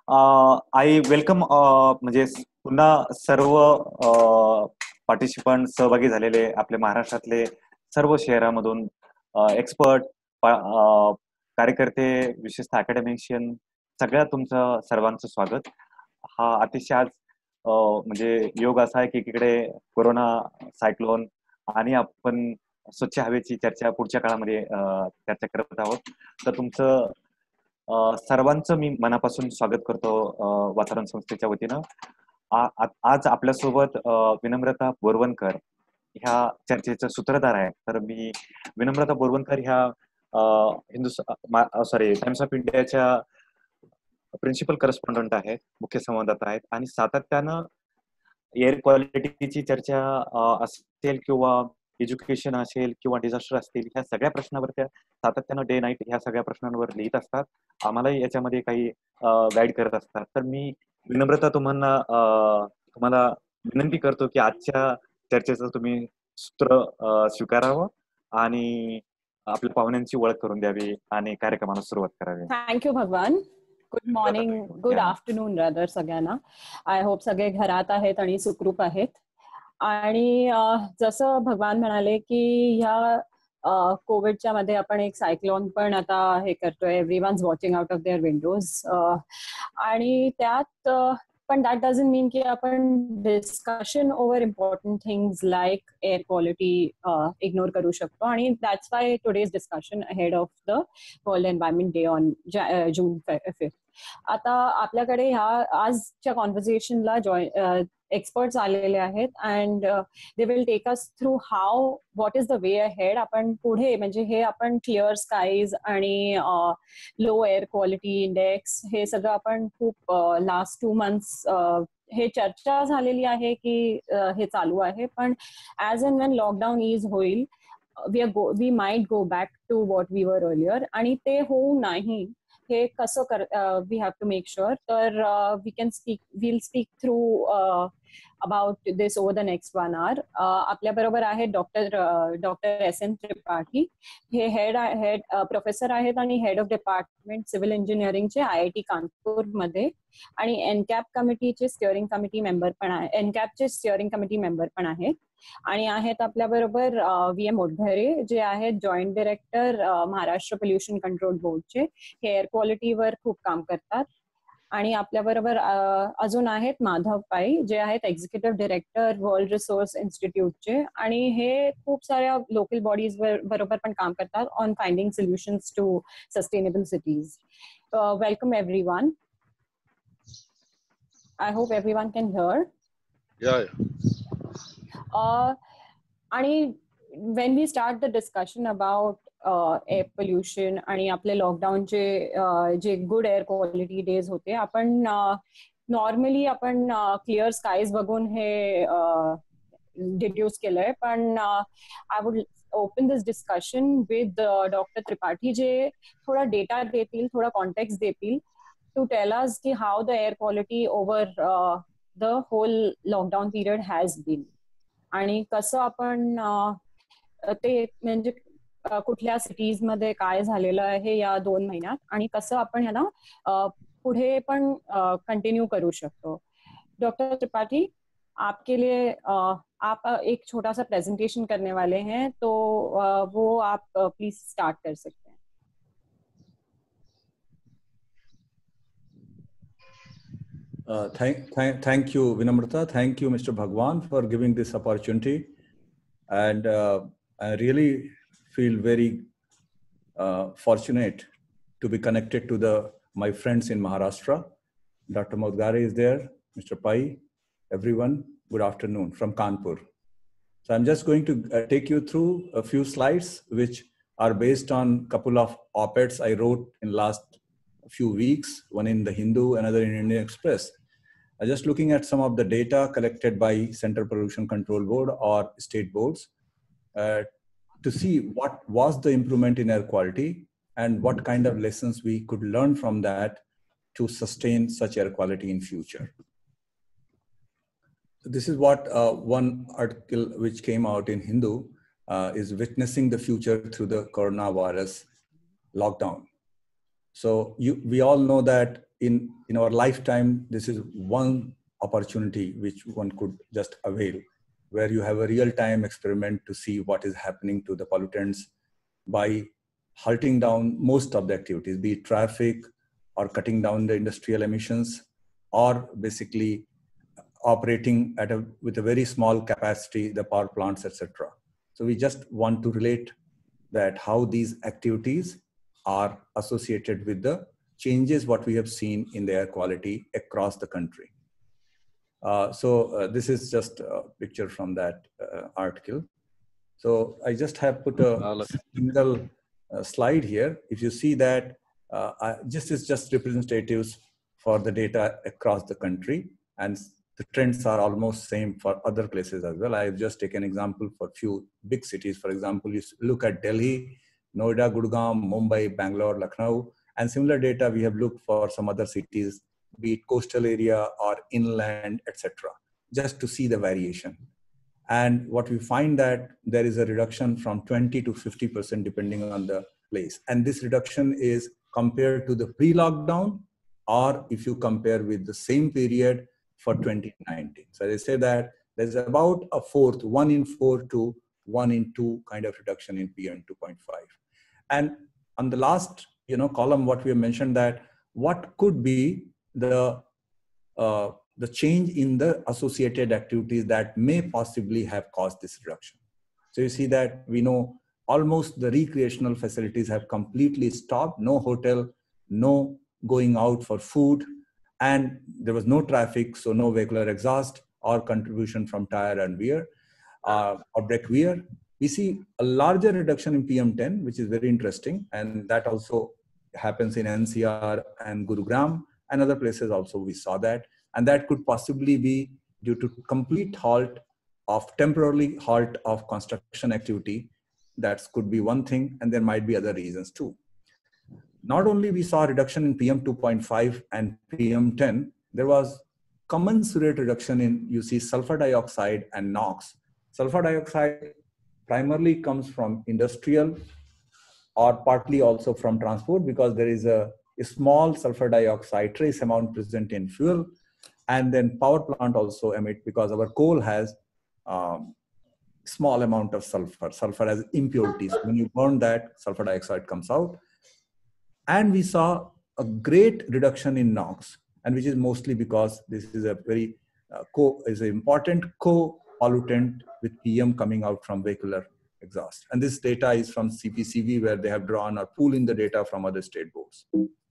I welcome म्हणजे पुन्हा सर्व participant सहभागी झालेले आपले महाराष्ट्रातले सर्व शहरामधून एक्सपर्ट कार्यकर्ते विशेषतः अकॅडमिशियन सगळ्या तुमचं सर्वांचं स्वागत. हा अतिशय आज म्हणजे योग असा आहे की एकीकडे कोरोना सायक्लोन आणि आपण स्वच्छ हवेची चर्चा पुढच्या काळामध्ये चर्चा करत आहोत. तर तुमचं सर्वांचं मी मनापासून स्वागत करतो वातावरण संस्थेच्या वतीनं. आज आपल्यासोबत विनम्रता बोरवणकर ह्या चर्चेचं सूत्रधार आहे. तर मी विनम्रता बोरवणकर ह्या टाइम्स ऑफ इंडियाच्या प्रिन्सिपल करस्पॉन्डंट आहेत, मुख्य संवाददाता आहेत आणि सातत्यानं एअर क्वालिटीची चर्चा असेल किंवा एज्युकेशन असेल किंवा डिझास्टर असतील, ह्या सगळ्या प्रश्नावर त्या सातत्यानं डे नाईट ह्या सगळ्या प्रश्नांवर लिहित असतात. आम्हालाही याच्यामध्ये काही गाईड करत असतात. तर मी विनम्रता तुम्हाला विनंती करतो की आजच्या चर्चेचं तुम्ही सूत्र स्वीकारावं आणि आपल्या पाहुण्यांची ओळख करून द्यावी आणि कार्यक्रमाला सुरुवात करावी. Thank you Bhagwan. Good morning, good afternoon rather सगळ्यांना. आय होप सगळे घरात आहेत आणि सुखरूप आहेत. आणि जसं भगवान म्हणाले की ह्या कोविडच्या मध्ये आपण एक सायक्लोन पण आता हे करतोय, everyone's watching out of their windows. आणि त्यात पण दॅट डझंट मीन की आपण discussion over important things like air quality ignore करू शकतो. आणि that's why today's discussion ahead of the world environment day on June 5th. आता आपल्याकडे ह्या आजच्या कॉन्व्हर्सेशनला एक्सपर्ट्स आलेले आहेत and they will take us through how what is the way ahead. आपण पुढे म्हणजे हे आपण क्लिअर स्काईज आणि लो एअर क्वालिटी इंडेक्स हे सगळं आपण खूप लास्ट 2 months हे चर्चा झालेली आहे की हे चालू आहे. पण as and when lockdown is होईल we might go back to what we were earlier. आणि ते होऊ नाही हे कसं we have to make sure. तर we'll speak through about this over the next 1 hour. आपल्या बरोबर आहेत डॉक्टर S.N. त्रिपाठी. हे हेड प्रोफेसर आहेत आणि हेड ऑफ डिपार्टमेंट सिव्हिल इंजिनिअरिंगचे IIT कानपूर मध्ये आणि एनकॅप कमिटीचे स्टिअरिंग कमिटी मेंबर पण आहे. एनकॅपचे स्टिअरिंग कमिटी मेंबर पण आहेत. आणि आहेत आपल्या बरोबर VM मोटघरे जे आहेत joint director Maharashtra pollution control बोर्डचे. हे एअर क्वालिटीवर खूप काम करतात. आणि आपल्या बरोबर अजून आहेत माधव पाई जे आहेत एक्झिक्युटिव्ह डायरेक्टर वर्ल्ड रिसोर्स इन्स्टिट्यूटचे आणि हे खूप साऱ्या लोकल बॉडीज बरोबर पण काम करतात on finding solutions to sustainable cities. Welcome everyone. I hope everyone can hear. आणि when we start the discussion about air pollution आणि आपले लॉकडाऊनचे जे गुड एअर क्वालिटी डेज होते, आपण नॉर्मली आपण क्लिअर स्काईज बघून हे डिड्यूस केलंय. पण I would open this discussion with doctor Tripathi जे थोडा डेटा देतील, थोडा कॉन्टेक्स्ट देतील टू टेल अस की how the air quality over the whole lockdown period has been आणि कसं आपण ते म्हणजे कुठल्या सिटीज मध्ये काय झालेलं आहे या 2 महिन्यात आणि कसं आपण ह्याला पुढे पण कंटिन्यू करू शकतो. डॉक्टर त्रिपाठी, आपके लिए आप एक छोटा सा प्रेजेंटेशन करने वाले हैं, तो वो आप प्लीज स्टार्ट कर सकते हैं. Thank you, Vinamrata. Thank you, Mr. Bhagwan, for giving this opportunity. And I really feel very fortunate to be connected to my friends in Maharashtra. Dr. Moudgare is there, Mr. Pai, everyone. Good afternoon from Kanpur. So I'm just going to take you through a few slides which are based on a couple of op-eds I wrote in last few weeks, one in the Hindu, another in Indian Express. Just looking at some of the data collected by Central Pollution Control Board or state boards to see what was the improvement in air quality and what kind of lessons we could learn from that to sustain such air quality in future. This is what one article which came out in Hindu is witnessing the future through the coronavirus lockdown. So we all know that in our lifetime, this is one opportunity which one could just avail, where you have a real-time experiment to see what is happening to the pollutants by halting down most of the activities, be it traffic or cutting down the industrial emissions, or basically operating with a very small capacity, the power plants, etc. So we just want to relate that how these activities are associated with the changes what we have seen in the air quality across the country. So this is just a picture from that article. So I just have put a single slide here. If you see that this is just representatives for the data across the country, and the trends are almost same for other places as well. I have just taken example for few big cities. For example, you look at Delhi, Noida, Gurgaon, Mumbai, Bangalore, Lucknow, and similar data we have looked for some other cities, be it coastal area or inland, etc., just to see the variation. And what we find that there is a reduction from 20 to 50% depending on the place. And this reduction is compared to the pre-lockdown, or if you compare with the same period for 2019. So they say that there's about a fourth, 1 in 4 to 1 in 2 kind of reduction in PM 2.5. And on the last column, what we have mentioned that what could be the change in the associated activities that may possibly have caused this reduction. So you see that we know almost the recreational facilities have completely stopped, no hotel, no going out for food, and there was no traffic, so no vehicular exhaust or contribution from tire and wear or brake wear. We see a larger reduction in PM10, which is very interesting, and that also happens in NCR and Gurugram and other places also we saw that. And that could possibly be due to complete temporary halt of construction activity. That could be one thing, and there might be other reasons too. Not only we saw reduction in PM 2.5 and PM10, there was commensurate reduction in, you see, sulfur dioxide and NOx. Sulfur dioxide primarily comes from industrial or partly also from transport, because there is a small sulfur dioxide trace amount present in fuel. And then power plant also emit, because our coal has small amount of sulfur as impurities. When you burn that, sulfur dioxide comes out. And we saw a great reduction in NOx, and which is mostly because this is a very is an important co-pollutant with PM coming out from vehicular exhaust. And this data is from CPCB, where they have drawn or pooling the data from other state boards.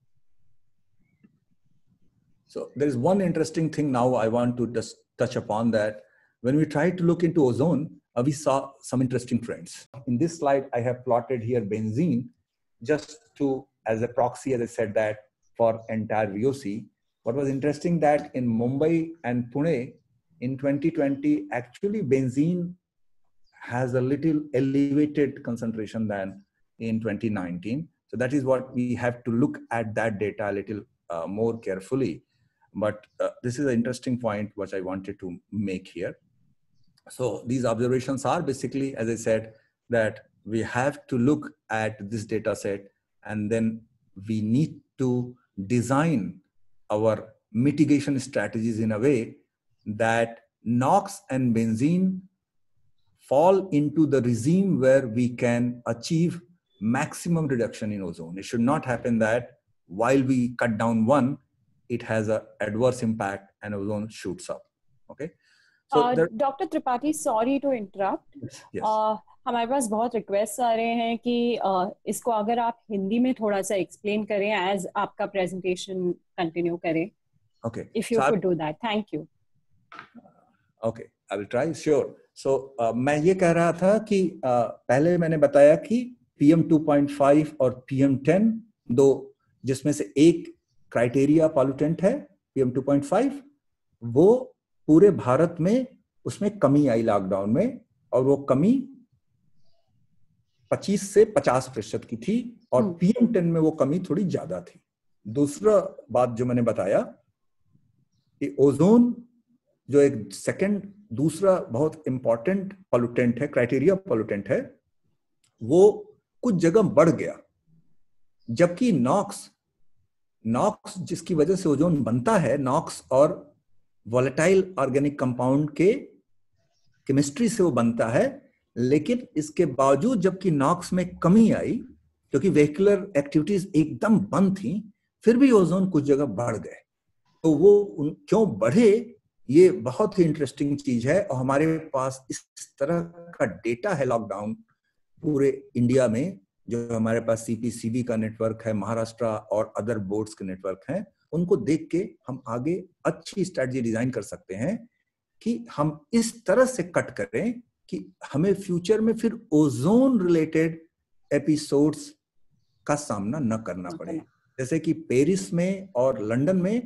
So there is one interesting thing now I want to just touch upon, that when we tried to look into ozone, we saw some interesting trends. In this slide, I have plotted here benzene just to, as a proxy, as I said, that for entire VOC. What was interesting that in Mumbai and Pune in 2020, actually benzene has a little elevated concentration than in 2019. So that is what we have to look at that data a little more carefully. But this is an interesting point which I wanted to make here. So these observations are basically, as I said, that we have to look at this data set, and then we need to design our mitigation strategies in a way that NOx and benzene fall into the regime where we can achieve maximum reduction in ozone. It should not happen that while we cut down one, it has an adverse impact and ozone shoots up. Okay. So Dr. Tripathi, sorry to interrupt. Yes. हमारे पास बहुत request आ रहे हैं कि इसको अगर आप हिंदी में थोड़ा सा एक्सप्लेन करें एज आपका प्रेजेंटेशन कंटिन्यू करें. Okay. If you could do that, thank you. Okay, I will try. Sure. So मैं ये कह रहा था कि पहले मैंने बताया कि PM 2.5 और PM10 दो, जिसमें से एक क्राइटेरिया पॉल्यूटेंट है PM 2.5, वो पूरे भारत में उसमें कमी आई लॉकडाउन में, और वो कमी 25 से 50% की थी, और PM10 में वो कमी थोड़ी ज्यादा थी. दूसरा बात जो मैंने बताया कि ओजोन जो एक सेकंड दूसरा बहुत इंपॉर्टेंट पॉल्यूटेंट है, क्राइटेरिया पॉल्यूटेंट है, वो कुछ जगह बढ़ गया, जबकि नॉक्स नॉक्स जिसकी वजह से ओजोन बनता है, नॉक्स और वॉलेटाइल ऑर्गेनिक कंपाउंड के केमिस्ट्री से वो बनता है, लेकिन इसके बावजूद जबकि नॉक्स में कमी आई क्योंकि व्हीकुलर एक्टिविटीज एकदम बंद थी, फिर भी ओजोन कुछ जगह बढ़ गए। तो वो क्यों बढ़े, ये बहुत ही इंटरेस्टिंग चीज है। और हमारे पास इस तरह का डेटा है लॉकडाउन पूरे इंडिया में, जो हमारे पास सीपीसीबी का नेटवर्क है, महाराष्ट्र और अदर बोर्ड्स के नेटवर्क हैं, उनको देख के हम आगे अच्छी स्ट्रेटजी डिजाइन कर सकते हैं कि हम इस तरह से कट करें कि हमें फ्यूचर में फिर ओजोन रिलेटेड एपिसोड्स का सामना न करना पड़े। जैसे कि पेरिस में और लंदन में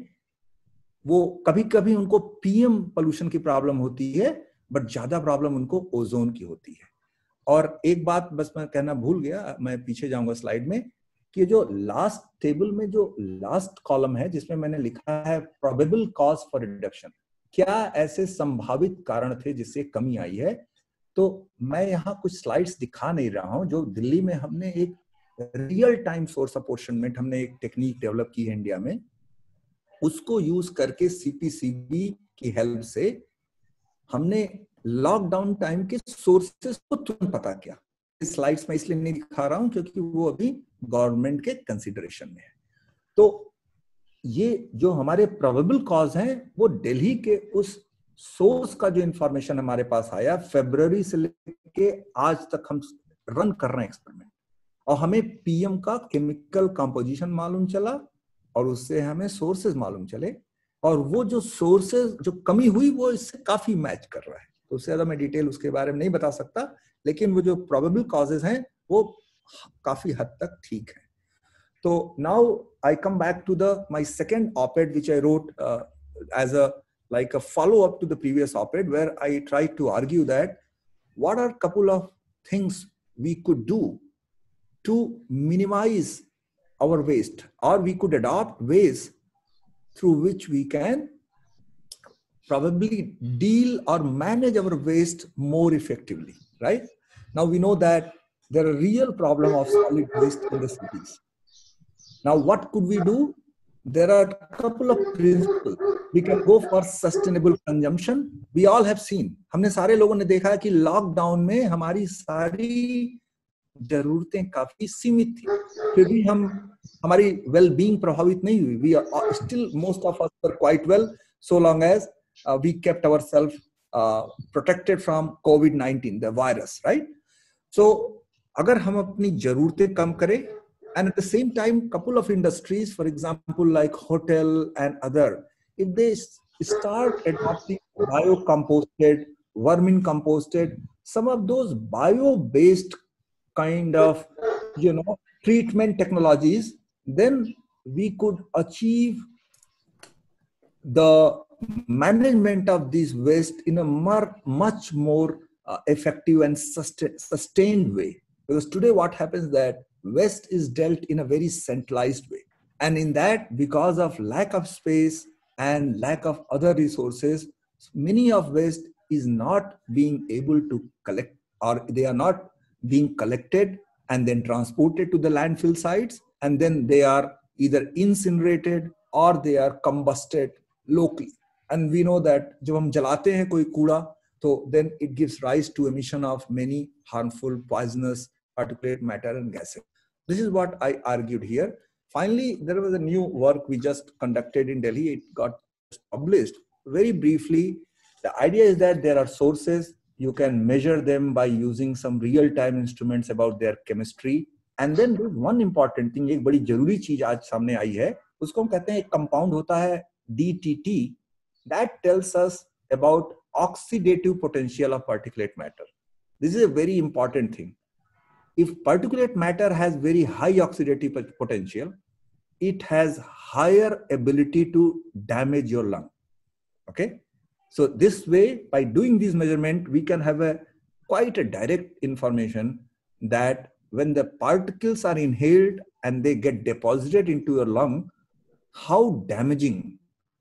वो कभी कभी उनको पीएम पोल्यूशन की प्रॉब्लम होती है, बट ज्यादा प्रॉब्लम उनको ओजोन की होती है। और एक बात बस मैं कहना भूल गया, मैं पीछे जाऊंगा स्लाइड में, कि जो लास्ट टेबल में जो लास्ट कॉलम है जिसमें मैंने लिखा है प्रोबेबल कॉज फॉर रिडक्शन, क्या ऐसे संभावित कारण थे जिससे कमी आई है। तो मैं यहाँ कुछ स्लाइड्स दिखा नहीं रहा हूँ, जो दिल्ली में हमने एक रियल टाइम सोर्स अपॉर्चनमेंट, हमने एक टेक्निक डेवलप की है इंडिया में, उसको यूज करके सीपीसीबी की हेल्प से हमने लॉकडाउन टाइम के सोर्सेस को तुरंत पता किया। इस स्लाइड्स में इसलिए नहीं दिखा रहा हूं क्योंकि वो अभी गवर्नमेंट के कंसिडरेशन में है। तो ये जो हमारे प्रोबेबल कॉज हैं, वो दिल्ली के उस सोर्स का जो इंफॉर्मेशन हमारे पास आया, फरवरी से लेके आज तक हम रन कर रहे हैं एक्सपेरिमेंट, और हमें पीएम का केमिकल कंपोजिशन मालूम चला और उससे हमें सोर्सेज मालूम चले, और वो जो सोर्सेज जो कमी हुई वो इससे काफी मैच कर रहा है। तो उससे ज्यादा मैं डिटेल उसके बारे में नहीं बता सकता, लेकिन वो जो प्रोबेबल कॉजेज हैं वो काफी हद तक ठीक है। तो now I come back to the my second op-ed which I wrote as a like a follow up to the previous op-ed, where I tried to argue that what are couple of things we could do to minimize our waste, or we could adopt ways through which we can probably deal or manage our waste more effectively, right? Now we know that there are real problem of solid waste in the cities. Now what could we do? There are a couple of principles. We can go for sustainable consumption. We all have seen, हमने सारे लोगों ने देखा है कि lockdown में हमारी सारी जरूरतें काफी सीमित थी, फिर भी हमारी वेल बीइंग प्रभावित नहीं हुई। We are still, most of us were quite well so long as we kept ourselves protected from COVID-19, the virus, right? So अगर हम अपनी जरूरतें कम करें, and at the same time couple of industries, for example like hotel and other, if they start adopting biocomposted, vermin composted, some of those bio-based kind of treatment technologies, then we could achieve the management of these waste in a much more effective and sustained way. Because today what happens that waste is dealt in a very centralized way, and in that, because of lack of space and lack of other resources, many of waste is not being able to collect, or they are not being collected and then transported to the landfill sites, and then they are either incinerated or they are combusted locally. And we know that जब हम जलाते हैं कोई कूड़ा, तो then it gives rise to emission of many harmful, poisonous particulate matter and gases. This is what I argued here. Finally, there was a new work we just conducted in Delhi. It got published. Very briefly, the idea is that there are sources. You can measure them by using some real-time instruments about their chemistry. And then one important thing, एक बड़ी जरूरी चीज आज सामने आई है, उसको हम कहते हैं एक कंपाउंड होता है DTT, that tells us about oxidative potential of particulate matter. This is a very important thing. If particulate matter has very high oxidative potential, it has higher ability to damage your lung. Okay, so this way, by doing this measurement, we can have quite a direct information that when the particles are inhaled and they get deposited into your lung, how damaging,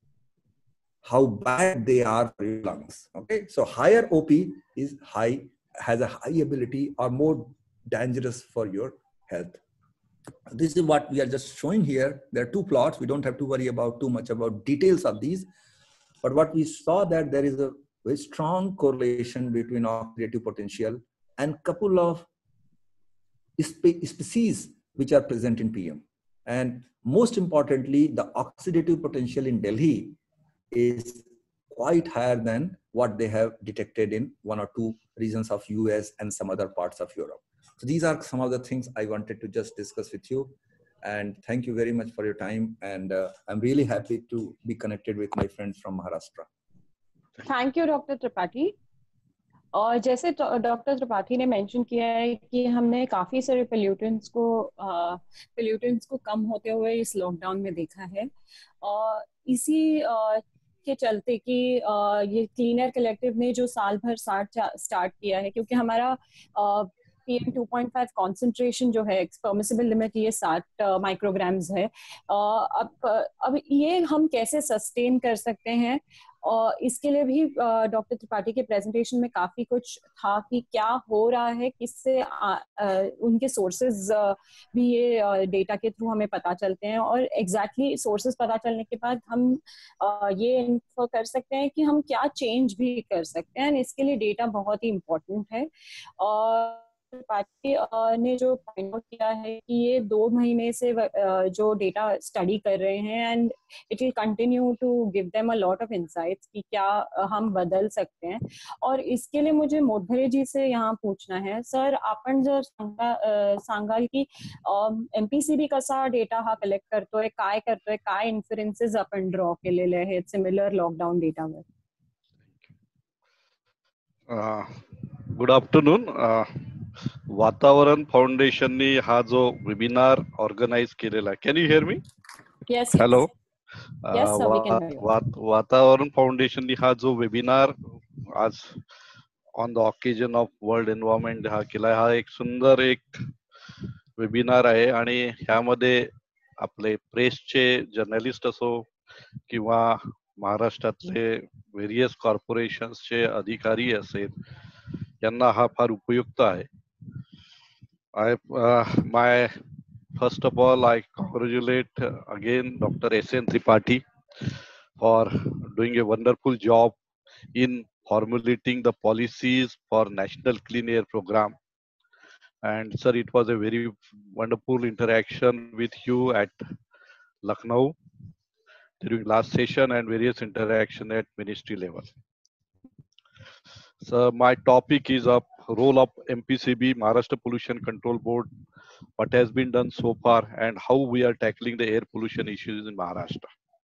how bad they are for your lungs. Okay, so higher OP has a high ability or more dangerous for your health. This is what we are just showing here. There are two plots. We don't have to worry about too much about details of these. But what we saw that there is a very strong correlation between oxidative potential and couple of species which are present in PM. And most importantly, the oxidative potential in Delhi is quite higher than what they have detected in 1 or 2 regions of US and some other parts of Europe. So these are some of the things I wanted to just discuss with you. And thank you very much for your time. And I'm really happy to be connected with my friends from Maharashtra. Thank you doctor Tripathi. और जैसे doctor Tripathi ने mention किया है कि हमने काफी सारे pollutants को कम होते हुए इस लॉकडाउन में देखा है, और इसी के चलते कि ये क्लीन एयर कलेक्टिव ने जो साल भर स्टार्ट किया है, क्योंकि हमारा PM 2.5 कॉन्सेंट्रेशन जो है परमिसिबल लिमिट ये 60 माइक्रोग्राम्स है। अब ये हम कैसे सस्टेन कर सकते हैं, और इसके लिए भी डॉक्टर त्रिपाठी के प्रेजेंटेशन में काफी कुछ था कि क्या हो रहा है, किससे उनके सोर्सेज भी ये डेटा के थ्रू हमें पता चलते हैं, और एग्जैक्टली सोर्सेज पता चलने के बाद हम ये इन्फो कर सकते हैं कि हम क्या चेंज भी कर सकते हैं। इसके लिए डेटा बहुत ही इम्पोर्टेंट है। और त्रिपाठी ने जो पॉइंट आउट किया है कि ये 2 महीने से जो डेटा स्टडी कर रहे हैं, and it will continue to give them a lot of insights कि क्या हम बदल सकते हैं। और इसके लिए मुझे मोडभरे जी से यहाँ पूछना है, सर आपण जर सांगाल की MPCB कसा डेटा हा कलेक्ट करतोय, काय इन्फरन्सेस आपण ड्रॉ केलेले आहेत सिमिलर लॉकडाऊन डेटावर? Good afternoon. वातावरण फाउंडेशननी हा जो वेबिनार ऑर्गनाइज केलेला आहे, can you hear me? Yes, hello. Yes sir, we can hear you. Vatavaran फाउंडेशननी हा जो वेबिनार आज on the occasion of world environment हा केला, हा एक सुंदर एक वेबिनार आहे, आणि ह्यामध्ये आपले प्रेसचे जर्नलिस्ट असो किंवा महाराष्ट्रातले व्हेरियस कॉर्पोरेशन्सचे अधिकारी असेल, यांना हा फार उपयुक्त आहे. My first of all, I congratulate again Dr. S.N. Tripathi for doing a wonderful job in formulating the policies for National Clean Air Program. And sir, it was a very wonderful interaction with you at Lucknow during last session and various interaction at ministry level. So my topic is of role of MPCB, Maharashtra Pollution Control Board, what has been done so far, and how we are tackling the air pollution issues in Maharashtra.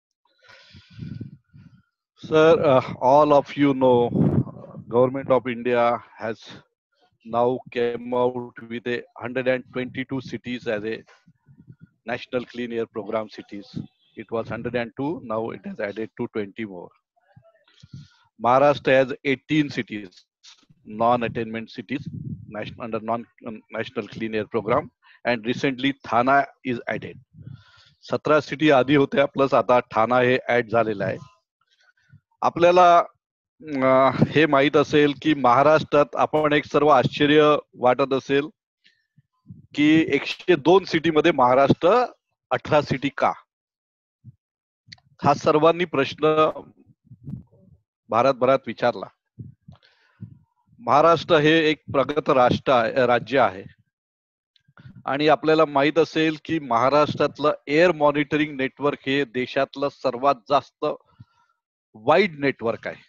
Sir, all of you know, Government of India has now came out with 122 cities as a National Clean Air Program cities. It was 102, now it has added to 20 more. Maharashtra has 18 cities, non-attainment cities, under non-national clean air program, and recently Thana is added. 17 city आधी होत्या, plus आता ठाणा हे add झालेलं आहे. आपल्याला हे माहित असेल की महाराष्ट्रात आपण एक सर्व आश्चर्य वाटत असेल की 102 सिटीमध्ये महाराष्ट्र 18 सिटी का? हा सर्वांनी प्रश्न भारतभरात विचारला. महाराष्ट्र हे एक प्रगत राज्य आहे, आणि आपल्याला माहित असेल की महाराष्ट्रातलं एअर मॉनिटरिंग नेटवर्क हे देशातलं सर्वात जास्त वाईड नेटवर्क आहे.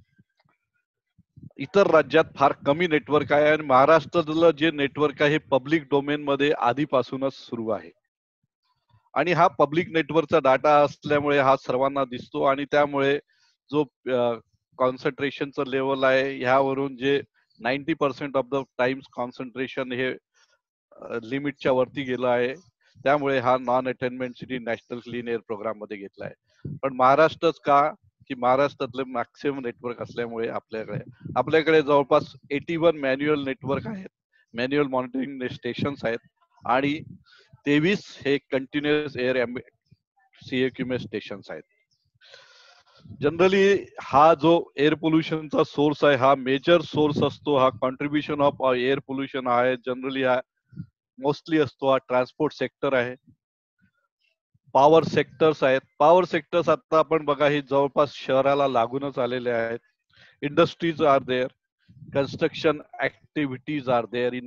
इतर राज्यात फार कमी नेटवर्क आहे, आणि महाराष्ट्रातलं जे नेटवर्क आहे हे पब्लिक डोमेन मध्ये आधीपासूनच सुरू आहे. आणि हा पब्लिक नेटवर्कचा डाटा असल्यामुळे हा सर्वांना दिसतो, आणि त्यामुळे जो कॉन्सन्ट्रेशनचं लेवल आहे ह्यावरून जे 90% ऑफ द टाइम्स कॉन्सन्ट्रेशन हे लिमिटच्या वरती गेलं आहे, त्यामुळे हा non attainment city national clean air programme मध्ये घेतला आहे. पण महाराष्ट्रच का? की महाराष्ट्रातले मॅक्सिमम नेटवर्क असल्यामुळे आपल्याकडे जवळपास 81 मॅन्युअल नेटवर्क आहेत, मॅन्युअल मॉनिटरिंग स्टेशन्स आहेत, आणि 23 हे कंटिन्युअस एअर CAQM स्टेशन्स आहेत. जनरली हा जो एअर पोल्युशनचा सोर्स आहे हा मेजर सोर्स असतो. हा कॉन्ट्रीब्युशन ऑफ एअर पोल्युशन आहे जनरली हा मोस्टली असतो हा ट्रान्सपोर्ट सेक्टर आहे. पॉवर सेक्टर्स आहेत. पॉवर सेक्टर्स आता आपण बघा हे जवळपास शहराला लागूनच आलेले आहेत. Industries are there, construction activities are there in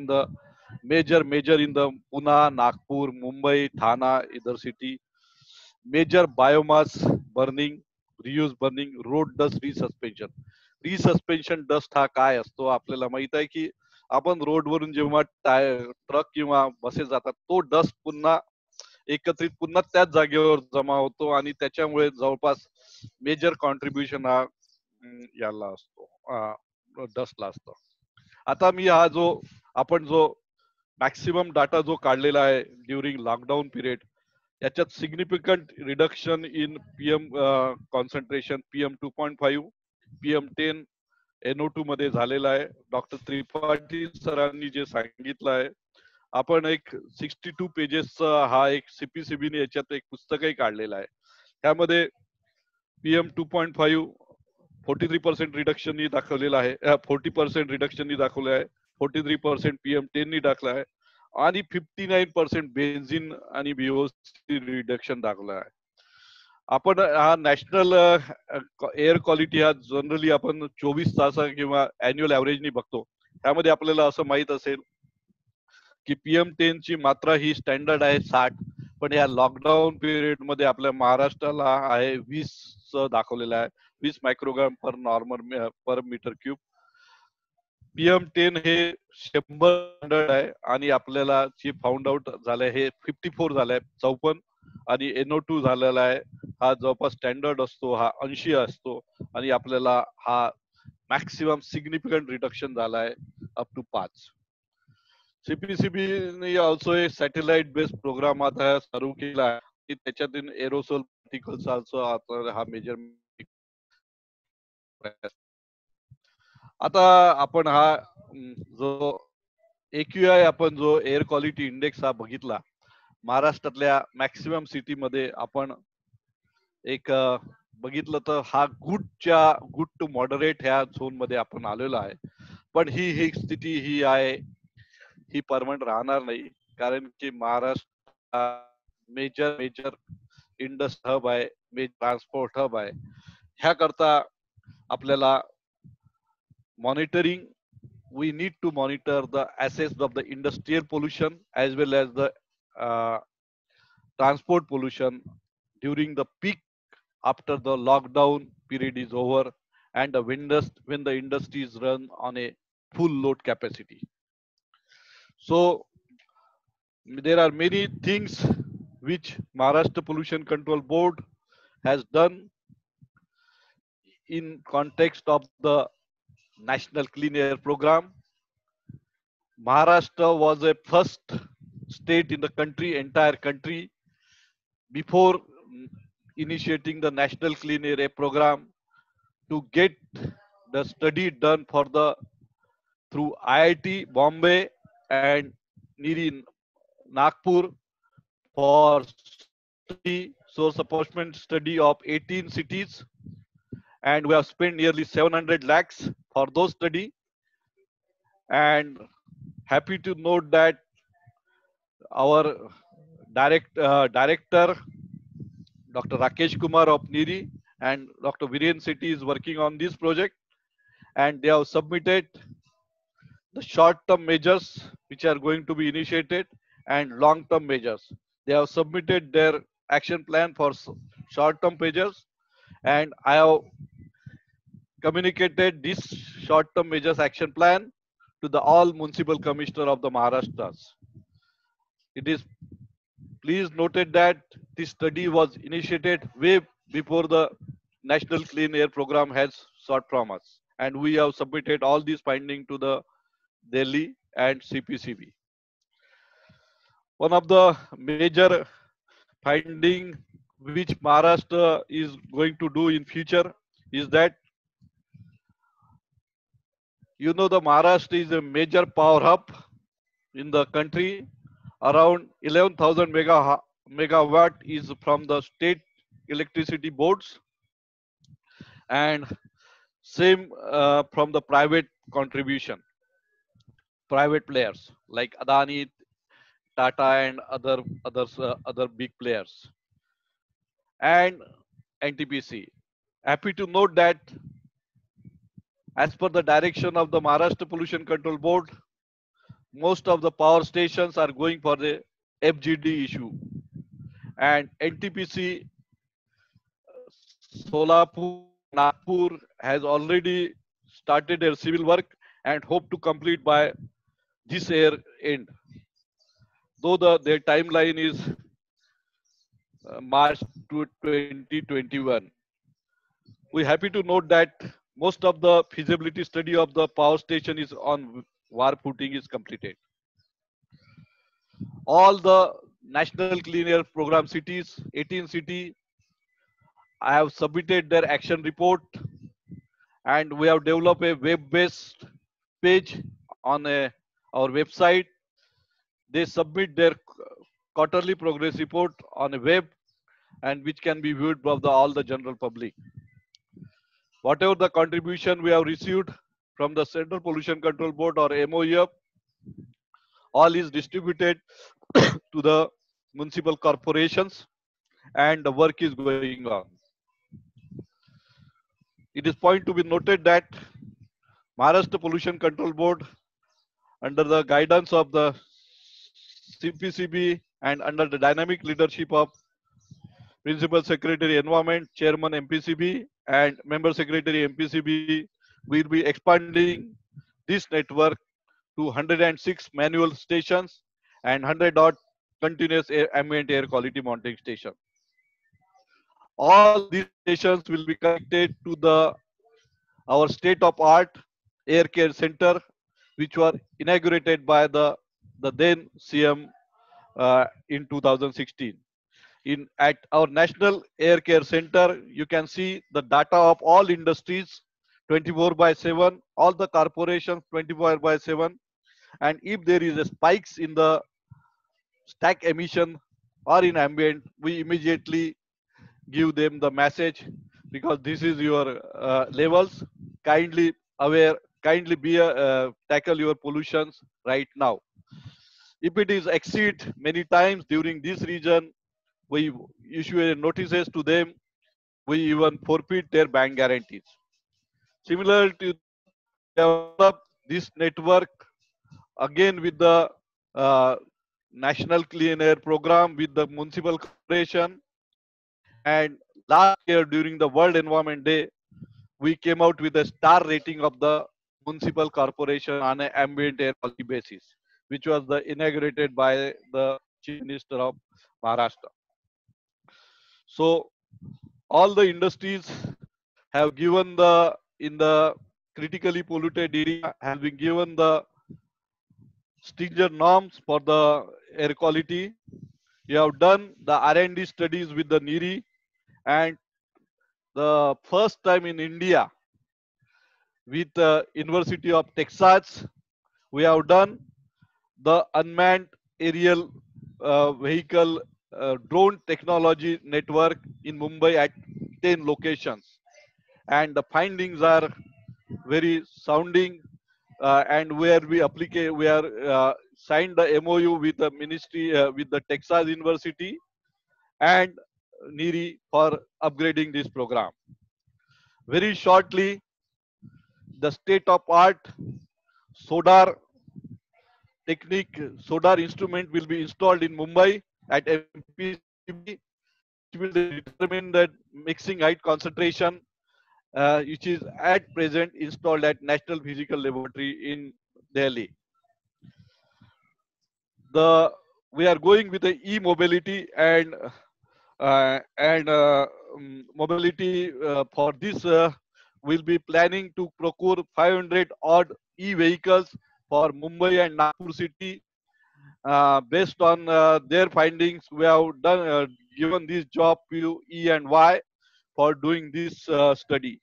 major in the Pune, Nagpur, Mumbai, Thana, either city. Major biomass burning, reuse burning, road dust resuspension. Resuspension dust हा काय असतो आपल्याला माहित आहे की आपण रोडवरून जेव्हा ट्रक किंवा बसेस जातात तो डस्ट पुन्हा एकत्रित पुन्हा त्याच जागेवर जमा होतो आणि त्याच्यामुळे जवळपास मेजर कॉन्ट्रीब्युशन हा याला असतो, डस्टला असतो. आता मी हा जो आपण जो मॅक्सिमम डाटा जो काढलेला आहे ड्युरिंग लॉकडाऊन पिरियड, याच्यात significant reduction in PM concentration PM 2.5, PM 10, NO2 मध्ये झालेला आहे. डॉक्टर त्रिपाठी सरांनी जे सांगितलं आहे, आपण एक 62 पेजेसचा हा एक CPCB ने याच्यात एक पुस्तकही काढलेलं आहे. त्यामध्ये PM 2.5 43% रिडक्शन दाखवलेलं आहे, 40% रिडक्शन दाखवलं आहे, 43% PM 10 नी दाखवलं आहे आणि 59% बेन्झिन आणि VOC रिडक्शन दाखवलं आहे. आपण हा नॅशनल एअर क्वालिटी हा जनरली आपण 24 तास किंवा अॅन्युअल ऍव्हरेजनी बघतो. त्यामध्ये आपल्याला असं माहित असेल की PM 10 ची मात्रा ही स्टँडर्ड आहे 60, पण या लॉकडाऊन पिरियड मध्ये आपल्या महाराष्ट्राला आहे 20 दाखवलेला आहे, 20 मायक्रोग्राम पर मीटर क्यूब. PM 10 हे 100 आहे आणि आपल्याला जे फाउंड आउट झालंय हे 54 झालंय, 54, आणि NO2 झालेला आहे हा जवळपास स्टँडर्ड असतो हा 80 असतो आणि आपल्याला हा मॅक्सिमम सिग्निफिकंट रिडक्शन झालाय अप टू 5. CPCB ने also a satellite based programme आता सुरू केला आहे की त्याच्यातून एरोसोल पार्टिकल्स ऑल्सो हा मेजर. आता आपण हा जो AQI आपण जो एअर क्वालिटी इंडेक्स हा बघितला, महाराष्ट्रातल्या मॅक्सिमम सिटी मध्ये आपण एक बघितलं तर हा गुड टू मॉडरेट ह्या झोन मध्ये आपण आलेलो आहे. पण ही स्थिती ही आहे ही परमनंट राहणार नाही, कारण की महाराष्ट्र मेजर इंडस्ट्री हब आहे, मेजर ट्रान्सपोर्ट हब आहे. ह्या करता आपल्याला monitoring, we need to monitor the assets of the industrial pollution as well as the transport pollution during the peak after the lockdown period is over and when the industries run on a full load capacity. So there are many things which Maharashtra Pollution Control Board has done in context of the National Clean Air Program. Maharashtra was a first state in the country, entire country, before initiating the National Clean Air Program to get the study done through IIT Bombay and NIRI Nagpur for source apportionment study of 18 cities, and we have spent nearly 700 lakhs for those study. And happy to note that our director Dr. Rakesh Kumar of NIRI and Dr. Viren Sethi is working on this project, and they have submitted the short-term measures which are going to be initiated and long-term measures. They have submitted their action plan for short-term measures, and I have communicated this short-term measures action plan to the all municipal commissioner of the Maharashtras. It is please noted that this study was initiated way before the National Clean Air Program has sought from us, and we have submitted all these findings to the Delhi and CPCB. One of the major finding which Maharashtra is going to do in future is that, you know, the Maharashtra is a major power hub in the country. Around 11,000 megawatt is from the state electricity boards, and same from the private contribution, private players like Adani, Tata and other big players, and NTPC. Happy to note that as per the direction of the Maharashtra Pollution Control Board, most of the power stations are going for the FGD issue, and NTPC Solapur, Nagpur has already started their civil work and hope to complete by this year end. Though their timeline is March 2021. We're happy to note that most of the feasibility study of the power station is on war footing is completed. All the National Clean Air Program cities, 18 cities, I have submitted their action report, and we have developed a web-based page on our website. They submit their quarterly progress report on a web, and which can be viewed by all the general public. Whatever the contribution we have received from the Central Pollution Control Board or MOEF, all is distributed to the municipal corporations, and the work is going on. It is point to be noted that Maharashtra Pollution Control Board, under the guidance of the CPCB and under the dynamic leadership of Principal Secretary Environment, Chairman MPCB, and Member Secretary MPCB, will be expanding this network to 106 manual stations and 100 odd continuous ambient air quality monitoring stations. All these stations will be connected to our state-of-art air care center, which were inaugurated by the then CM in 2016. At our National Air Care Center, you can see the data of all industries 24/7, all the corporations 24/7, and if there is a spikes in the stack emission or in ambient, we immediately give them the message, because this is your levels. Kindly aware, kindly tackle your pollutions right now. If it is exceed many times during this region, we issue notices to them. We even forfeit their bank guarantees. Similar to develop this network again with the National Clean Air Program with the municipal corporation. And last year during the World Environment Day, we came out with a star rating of the municipal corporation on an ambient air quality basis, which was inaugurated by the Chief Minister of Maharashtra. So all the industries have given in the critically polluted area have been given the stringent norms for the air quality. You have done the R&D studies with the NEERI, and the first time in India with the University of Texas, we have done the unmanned aerial vehicle drone technology network in Mumbai at 10 locations, and the findings are very sounding, and where we are signed the MOU with the ministry with the Texas University and NEERI for upgrading this program. Very shortly, the state-of-art SODAR instrument will be installed in Mumbai at MPCB, which will determine the mixing height concentration, which is at present installed at National Physical Laboratory in Delhi. We are going with the e-mobility and mobility. For this, we'll be planning to procure 500 odd e-vehicles for Mumbai and Nagpur city. Based on their findings, we have given this job to E and Y for doing this study.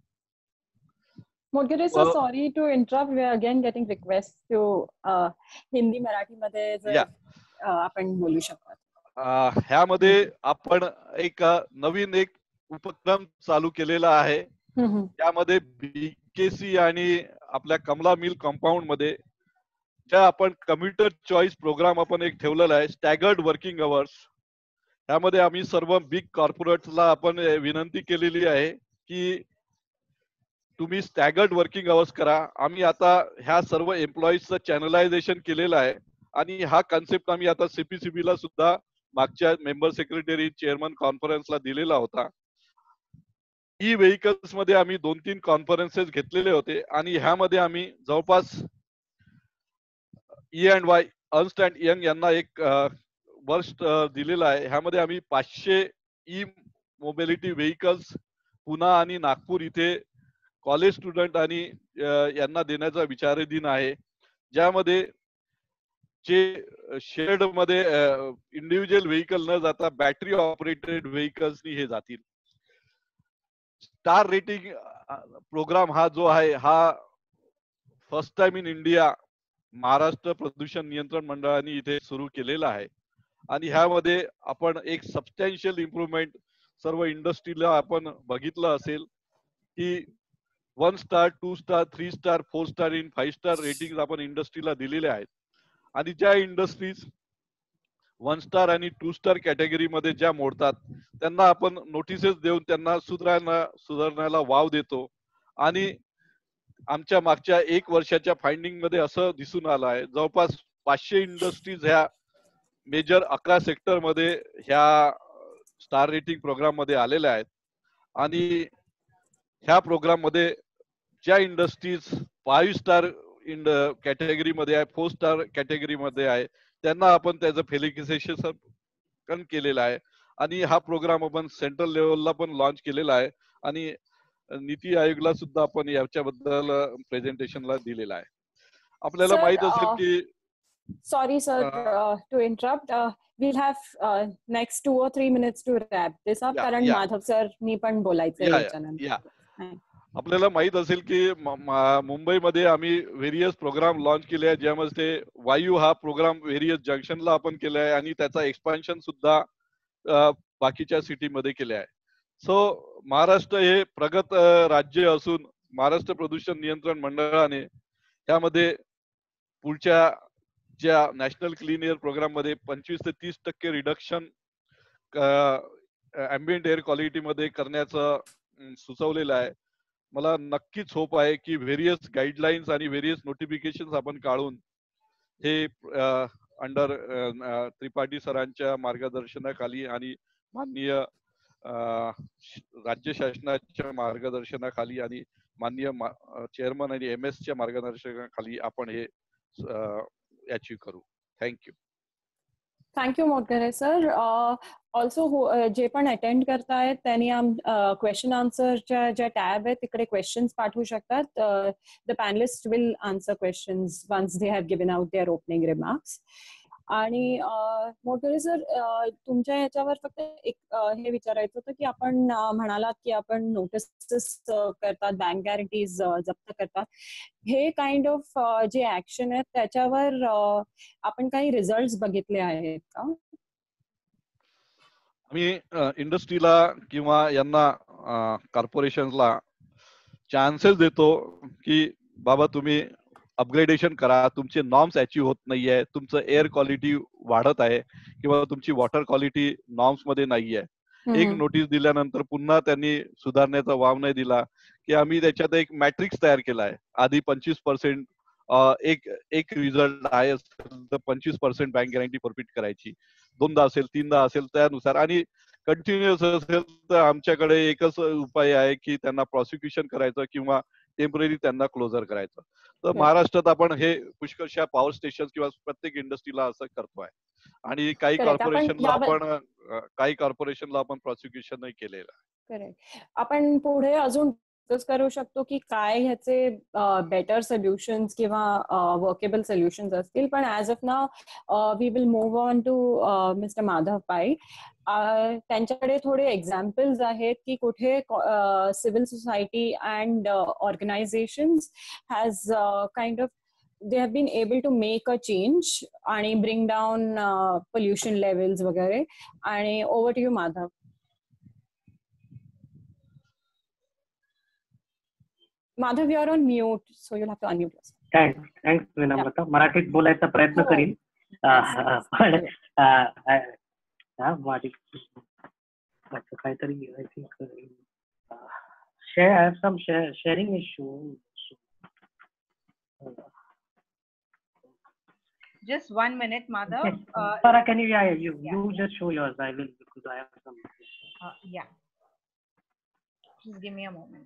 Modgire sir, sorry to interrupt. We are again getting requests to Hindi, Marathi मध्ये जर आपण बोलू शकतो. ह्यामध्ये आपण एक नवीन उपक्रम चालू केलेला आहे. त्यामध्ये BKC आणि आपल्या कमला मिल कंपाऊंड मध्ये ज्या आपण कम्युटर चॉईस प्रोग्राम आपण एक ठेवलेला आहे, स्टॅगर्ड वर्किंग अवर्स. त्यामध्ये आम्ही सर्व बिग कॉर्पोरेट्सला आपण विनंती केलेली आहे की तुम्ही स्टॅगर्ड वर्किंग अवर्स करा. आम्ही आता ह्या सर्व एम्प्लॉईजचं चॅनलायझेशन केलेलं आहे आणि हा कन्सेप्ट आम्ही आता CPCB ला सुद्धा मागच्या मेंबर सेक्रेटरी चेअरमन कॉन्फरन्सला दिलेला होता. ई व्हेकल्स मध्ये आम्ही 2-3 कॉन्फरन्सेस घेतलेले होते आणि ह्यामध्ये आम्ही जवळपास E&Y अर्न्स्ट अँड यंग यांना एक वर्ष दिलेला आहे. ह्यामध्ये आम्ही 500 ई मोबिलिटी व्हेकल्स पुणे आणि नागपूर इथे कॉलेज स्टुडंट आणि यांना देण्याचा विचाराधीन आहे, ज्यामध्ये जे शेअर्ड मध्ये इंडिव्हिज्युअल व्हेकल न जाता बॅटरी ऑपरेटेड व्हेकल्सनी हे जातील. स्टार रेटिंग प्रोग्राम हा जो आहे हा first time in India Maharashtra प्रदूषण नियंत्रण मंडळाने इथे सुरू केलेला आहे आणि ह्यामध्ये आपण एक सबस्टॅन्शियल इम्प्रुव्हमेंट सर्व इंडस्ट्रीला आपण बघितलं असेल की 1 star 2 star 3 star 4 star in 5 star rating आपण इंडस्ट्रीला दिलेले आहेत आणि ज्या इंडस्ट्रीज 1 स्टार आणि 2 स्टार कॅटेगरी मध्ये ज्या मोडतात त्यांना आपण नोटिसेस देऊन त्यांना सुधारण्याला वाव देतो. आणि आमच्या मागच्या 1 वर्षाच्या फाइंडिंग मध्ये असं दिसून आलं आहे जवळपास 500 इंडस्ट्रीज ह्या मेजर 11 सेक्टर मध्ये ह्या स्टार रेटिंग प्रोग्राम मध्ये आलेल्या आहेत आणि ह्या प्रोग्राम मध्ये ज्या इंडस्ट्रीज 5 स्टार कॅटेगरी मध्ये आहे 4 स्टार कॅटेगरी मध्ये आहे त्यांना आपण त्याचं फेलिसिटेशन केलेलं आहे आणि हा प्रोग्राम आपण सेंट्रल लेवलला पण लॉन्च केलेला आहे आणि नीती आयोगला सुद्धा आपण याच्याबद्दल प्रेझेंटेशनला दिलेला आहे. आपल्याला माहित असेल की sorry sir to interrupt, we'll have next 2 or 3 minutes to wrap this up कारण माधव सर नी पण बोलायचं याच्यानंतर. आपल्याला माहित असेल की मुंबईमध्ये आम्ही व्हेरियस प्रोग्राम लॉन्च केले आहे ज्यामध्ये वायू हा प्रोग्राम व्हेरियस जंक्शनला आपण केला आहे आणि त्याचा एक्सपान्शन सुद्धा बाकीच्या सिटीमध्ये केले आहे. सो महाराष्ट्र हे प्रगत राज्य असून महाराष्ट्र प्रदूषण नियंत्रण मंडळाने त्यामध्ये पुढच्या ज्या नॅशनल क्लीन एअर प्रोग्राम मध्ये 25 ते 30% रिडक्शन अँबिएंट एअर क्वालिटी मध्ये करण्याचं सुचवलेलं आहे. मला नक्कीच होप आहे की व्हेरियस गाईडलाईन्स आणि व्हेरियस नोटिफिकेशन आपण काढून हे अंडर त्रिपाठी सरांच्या मार्गदर्शनाखाली आणि माननीय राज्य शासनाच्या मार्गदर्शनाखाली आणि माननीय चेअरमन आणि MS च्या मार्गदर्शनाखाली आपण हे अचीव करू. Thank you. Thank you Motkare sir. Also जे पण अटेंड करतायत त्यांनी क्वेश्चन आन्सरच्या ज्या टॅब आहेत तिकडे क्वेश्चन्स पाठवू शकतात. The panellist will answer questions once they have given out their opening remarks. आणि मोटकरे सर तुमच्या याच्यावर फक्त एक हे विचारायचं होतं की आपण म्हणालात की आपण नोटिसेस करतात, बँक गॅरंटीज जप्त करतात, हे काइंड ऑफ जे ऍक्शन आहेत त्याच्यावर आपण काही रिझल्ट बघितले आहेत का? आम्ही इंडस्ट्रीला किंवा यांना कॉर्पोरेशनला चान्सेस देतो की बाबा तुम्ही अपग्रेडेशन करा, तुमचे नॉर्म्स अचीव होत नाहीये, तुमचं एअर क्वालिटी वाढत आहे किंवा तुमची वॉटर क्वालिटी नॉर्म्स मध्ये नाहीये. एक नोटीस दिल्यानंतर पुन्हा त्यांनी सुधारण्याचा वाव नाही दिला की आम्ही त्याच्यात एक मॅट्रिक्स तयार केला आहे. आधी 25% एक रिझल्ट आहे तर 25% बँक गॅरंटी परमिट करायची, 2दा असेल 3दा असेल त्यानुसार आणि कंटिन्युअस असेल तर आमच्याकडे एकच उपाय आहे की त्यांना प्रॉसिक्युशन करायचं किंवा टेम्पररी त्यांना क्लोजर करायचं. तर महाराष्ट्रात आपण हे पुष्कळशा पॉवर स्टेशन किंवा प्रत्येक इंडस्ट्रीला असं करतोय आणि काही कॉर्पोरेशनला आपण प्रॉसिक्युशन नाही केलेलं. करेक्ट. आपण पुढे अजून करू शकतो की काय ह्याचे बेटर सोल्युशन्स किंवा वर्केबल सोल्युशन्स असतील, पण as of now we will move on to mister Madhav Pai. त्यांच्याकडे थोडे एक्झाम्पल्स आहेत की कुठे civil society and organisations has kind of they have been able to make a change आणि bring down pollution levels वगैरे. आणि over to you Madhav. Madhav, you're on mute, so you'll have to unmute yourself. Thanks Vinamrata. मराठीत बोलायचा प्रयत्न करीन. पण माझी काहीतरी I think sharing issue. Just 1 minute, Madhav. Farah, can you just show yours? I will, because I have some. Yeah. Just give me a moment.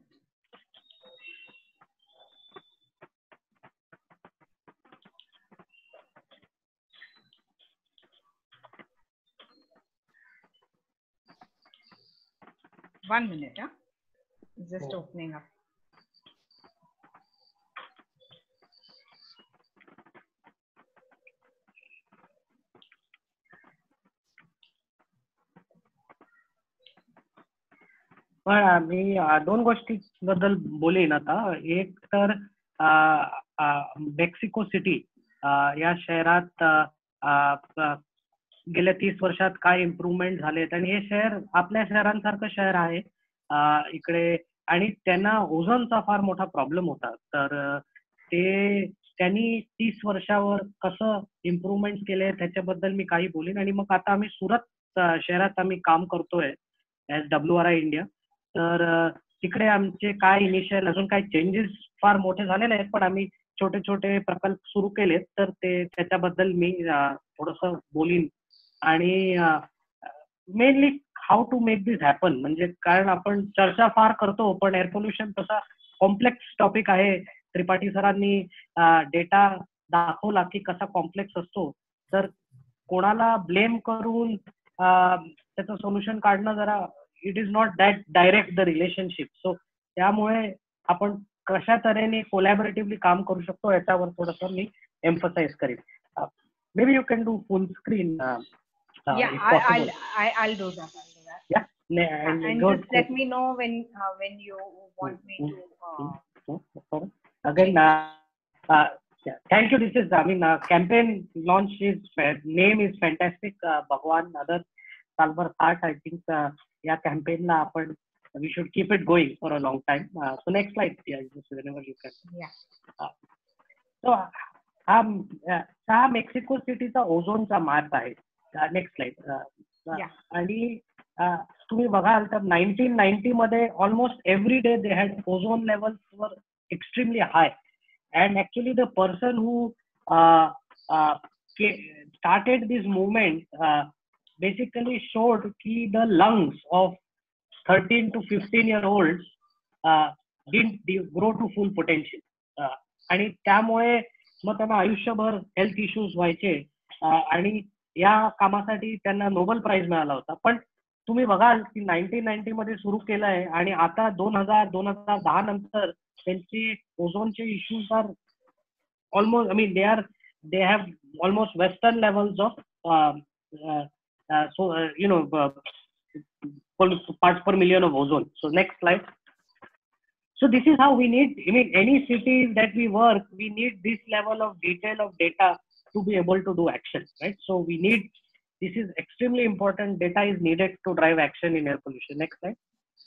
One minute, huh? Just opening up. पण मी दोन गोष्टी बद्दल बोलेन आता. एक तर Mexico city या शहरात गेल्या 30 वर्षात काय इम्प्रूव्हमेंट झालेत, आणि हे शहर आपल्या शहरांसारखं शहर आहे इकडे, आणि त्यांना ओझोनचा फार मोठा प्रॉब्लेम होता. तर ते त्यांनी 30 वर्षावर कसं इम्प्रूव्हमेंट केले त्याच्याबद्दल मी काही बोलेन. आणि मग आता आम्ही सुरत शहरात आम्ही काम करतोय ऍज WRI इंडिया. तर तिकडे आमचे काय इनिशियल अजून काही चेंजेस फार मोठे झालेले आहेत, पण आम्ही छोटे छोटे प्रकल्प सुरू केलेत. तर त्याच्याबद्दल मी थोडंसं बोलीन. आणि mainly how to make this happen, म्हणजे कारण आपण चर्चा फार करतो, पण एअर पोल्युशन तसा कॉम्प्लेक्स टॉपिक आहे. त्रिपाठी सरांनी डेटा दाखवला की कसा कॉम्प्लेक्स असतो. तर कोणाला ब्लेम करून त्याचं सोल्युशन काढणं जरा it is not that direct the relationship. So त्यामुळे आपण कशा तऱ्हेने कोलॅबोरेटिव्हली काम करू शकतो याच्यावर थोडंसं मी एम्फसाइज करेन. Maybe you can do full screen. Yeah, I'll do that. Yeah, and just let me know when you want me to. Again, yeah, thank you. This is, I mean, campaign launch name is fantastic. Bhagwan other Salvar Start. I think या campaign ला आपण we should keep it going for a long time. So next slide, yeah, just whenever you can. Yeah. So हा Mexico सिटीचा ओझोनचा map आहे. Next slide. आणि तुम्ही बघाल तर 1990 मध्ये almost every day they had ozone levels वर extremely high. And actually the person who started this movement basically showed ki the lungs of 13 to 15-year-olds didn't grow to full potential. आणि त्यामुळे मग त्यांना आयुष्यभर हेल्थ इश्यूज व्हायचे. आणि या कामासाठी त्यांना नोबेल प्राइज मिळाला होता. पण तुम्ही बघाल की 1990 मध्ये सुरू केलंय आणि आता 2010 नंतर त्यांची ओझोनचे issues are almost, I mean, they have almost western levels of parts per million of ozone. So next slide. So this is how we need, I mean, any city that we work, we need this level of detail of data to be able to do action, right? So we need, this is extremely important. Data is needed to drive action in air pollution. Next slide.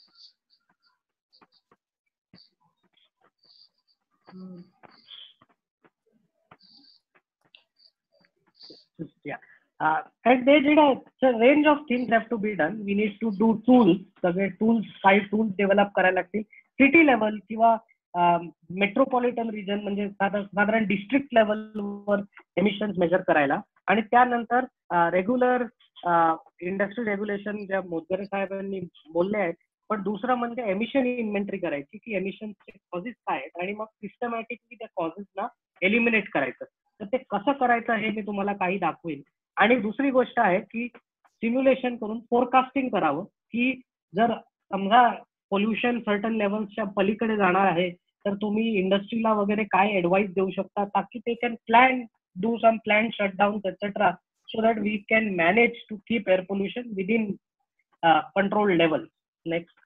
Yeah. And they did a range of things have to be done. We need to do tools. सगळे tools develop करायला लागतील. City level किंवा metropolitan region म्हणजे साधारण district लेवलवर emissions major करायला. आणि त्यानंतर रेग्युलर इंडस्ट्री रेग्युलेशन ज्या मोदगरे साहेबांनी बोलले आहेत. पण दुसरं म्हणजे एमिशन इन्व्हेंटरी करायची की एमिशनचे कॉजेस काय आहेत आणि मग सिस्टमॅटिकली त्या कॉजेसना एलिमिनेट करायचं. तर ते कसं करायचं हे मी तुम्हाला काही दाखवेन. आणि दुसरी गोष्ट आहे की सिम्युलेशन करून फोरकास्टिंग करावं की जर समजा पोल्युशन सर्टन लेवल्सच्या पलीकडे जाणार आहे तर तुम्ही इंडस्ट्रीला वगैरे काय ऍडवाइस देऊ शकता ताकी ते can plan do some plan shutdown etcetera so that we can manage to keep air pollution within control level. Next.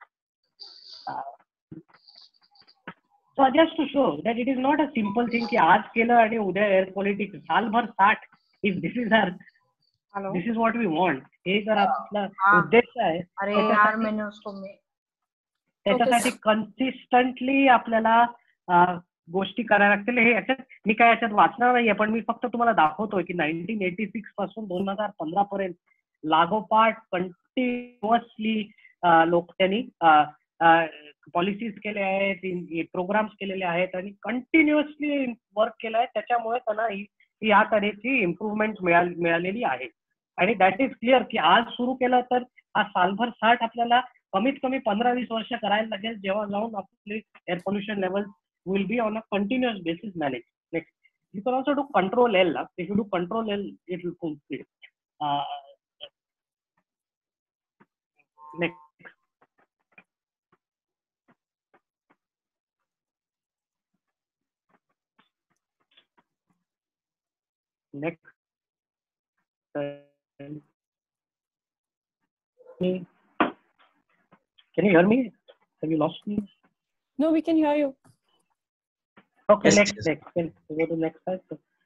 So just to show that it is not a simple thing की आज केलं आणि उद्या air quality सालभर 60 if this is our this is what we want. हे जर आपला उद्देश आहे. अरे यार मैंने उसको त्याच्यासाठी कन्सिस्टंटली आपल्याला गोष्टी करायला लागतील. हे याच्यात मी काय याच्यात वाचणार नाहीये, पण मी फक्त तुम्हाला दाखवतोय की 1986 पासून 2015 पर्यंत लागोपाठ कंटिन्युअसली लोक त्यांनी पॉलिसीज केले आहेत, प्रोग्राम्स केलेले आहेत आणि कंटिन्युअसली वर्क केलं आहे. त्याच्यामुळे त्यांना या तऱ्हेची इम्प्रुव्हमेंट मिळालेली आहे. आणि दॅट इज क्लिअर की आज सुरू केलं तर आज सालभर 60 आपल्याला कमीत कमी 15-20 वर्ष करायला लागेल, जेव्हा जाऊन आपली air pollution level will be on a continuous basis managed. Next, you can also do control L. If you do control L, it will fulfill. Next. Next. Can you hear me? Have you lost me? No, we can hear you. Okay, Yes, next, yes. next. Can you go to next slide?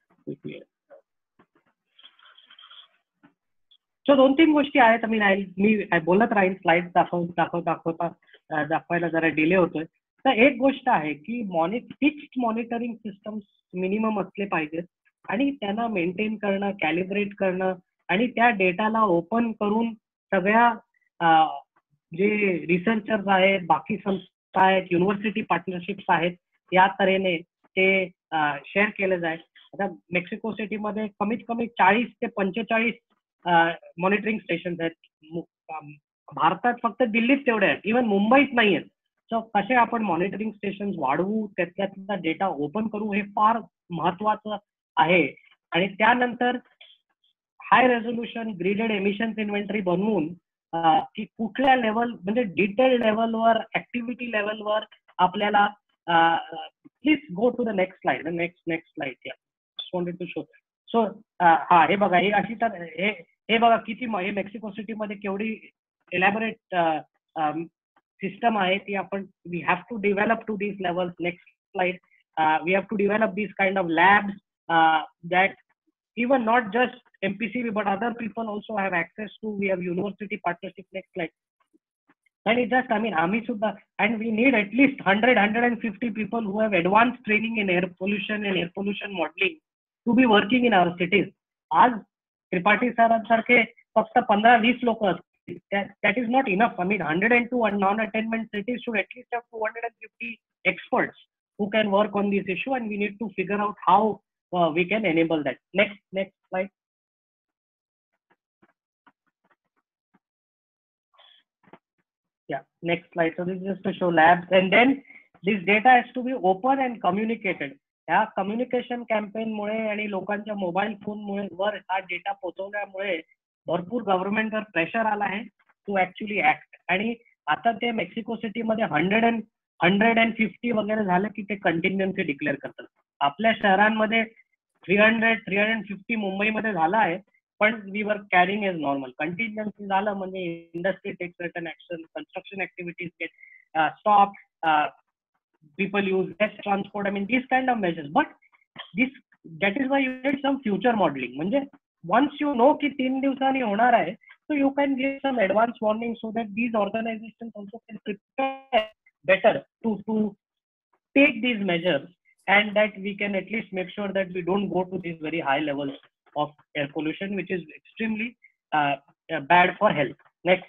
So 2-3 गोष्टी आहेत. मी बोलत राहीन, slide दाखवायला जरा delay होतोय. तर एक गोष्ट आहे की फिक्स्ड मॉनिटरिंग सिस्टम्स मिनिमम असले पाहिजेत आणि त्यांना मेंटेन करणं, कॅलिब्रेट करणं आणि त्या डेटाला ओपन करून सगळ्या जे रिसर्चर्स आहेत, बाकी संस्था आहेत, युनिव्हर्सिटी पार्टनरशिप्स आहेत, या तऱ्हेने ते शेअर केले जाईल. आता मेक्सिको सिटीमध्ये कमीत कमी 40 ते 45 मॉनिटरिंग स्टेशन आहेत. भारतात फक्त दिल्लीत तेवढे आहेत, इव्हन मुंबईत नाही आहेत. सो कसे आपण मॉनिटरिंग स्टेशन वाढवू, त्यातला डेटा ओपन करू, हे फार महत्वाचं आहे. आणि त्यानंतर high resolution gridded emissions inventory बनवून की कुठल्या लेवल म्हणजे डिटेल लेवलवर, ऍक्टिव्हिटी लेवलवर आपल्याला please go to the next slide. Next slide wanted to show. So हा हे बघा, ही अशी तर हे बघा किती हे मेक्सिको सिटीमध्ये केवढी एलॅबोरेट सिस्टम आहे ती आपण we have to develop to this levels. Next slide. We have to develop this kind of labs that even not just MPCB but other people also have access to. We have university partnership. Next slide. And it just आम्ही सुद्धा, and we need at least 150 people who have advanced training in air pollution and air pollution modeling to be working in our cities. आज त्रिपाठी सरांसारखे फक्त 15-20 लोक असतील, that is not enough. 102 non-attainment cities should at least have 250 experts who can work on this issue, and we need to figure out how we can enable that. Next slide. Yeah, next slide. So this is just to show labs, and then this data has to be open and communicated. या communication campaign मुळे आणि लोकांच्या mobile phone वर हा data पोहोचवण्यामुळे भरपूर गव्हर्नमेंटवर pressure आला आहे to actually act. आणि आता ते मेक्सिको सिटीमध्ये 150 वगैरे झालं की ते कंटिन्युअन्सी डिक्लेअर करतात. आपल्या शहरांमध्ये 300-350 मुंबईमध्ये झाला आहे, पण we are carrying as normal. Continuancy झालं म्हणजे industry takes certain action, construction activities get stop, people use less transport. These kind of measures. But that is why you need some future modeling. म्हणजे once you know की 3 दिवसांनी होणार आहे, so you can give some advance warning so that these organizations also can prepare better to take these measures, and that we can at least make sure that we don't go to these very high levels of air pollution, which is extremely bad for health. Next.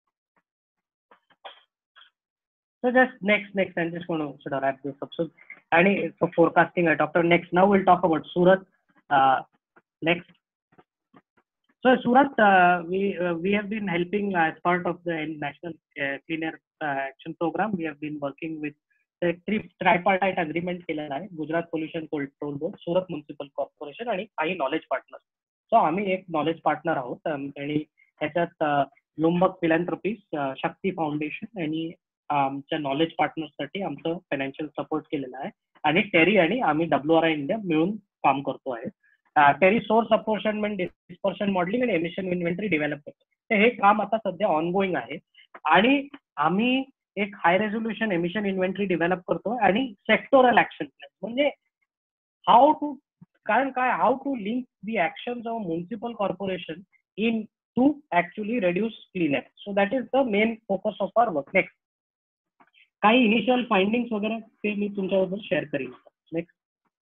So just next, I'm just going to sort of wrap this up. So, and for forecasting, I talked about next. Now we'll talk about Surat. Next. So Surat, we have been helping as part of the National Clean Air Action Program. We have been working with the tripartite agreement केलेला आहे, Gujarat pollution control board, Surat municipal corporation आणि काही knowledge partner. सो आम्ही एक knowledge partner आहोत आणि त्याच्यात लुंबक फिलॅन्थ्रोपीज, शक्ती फाउंडेशन आणि आमच्या नॉलेज पार्टनर्ससाठी आमचं फायनान्शियल सपोर्ट केलेला आहे. आणि टेरी आणि आम्ही WRI इंडिया मिळून काम करतो आहे. TERI source apportionment, dispersion modelling आणि एमिशन इन्व्हेंटरी डेव्हलप करतो. तर हे काम आता सध्या ऑनगोईंग आहे. आणि आम्ही एक high resolution emission inventory develop करतो आणि सेक्टोरल ऍक्शन प्लॅन म्हणजे how to link the actions of municipal corporation in to actually reduce clean air. So that is the main focus of our work. Next. काही initial findings वगैरे ते मी तुमच्याबरोबर share करीन. Next.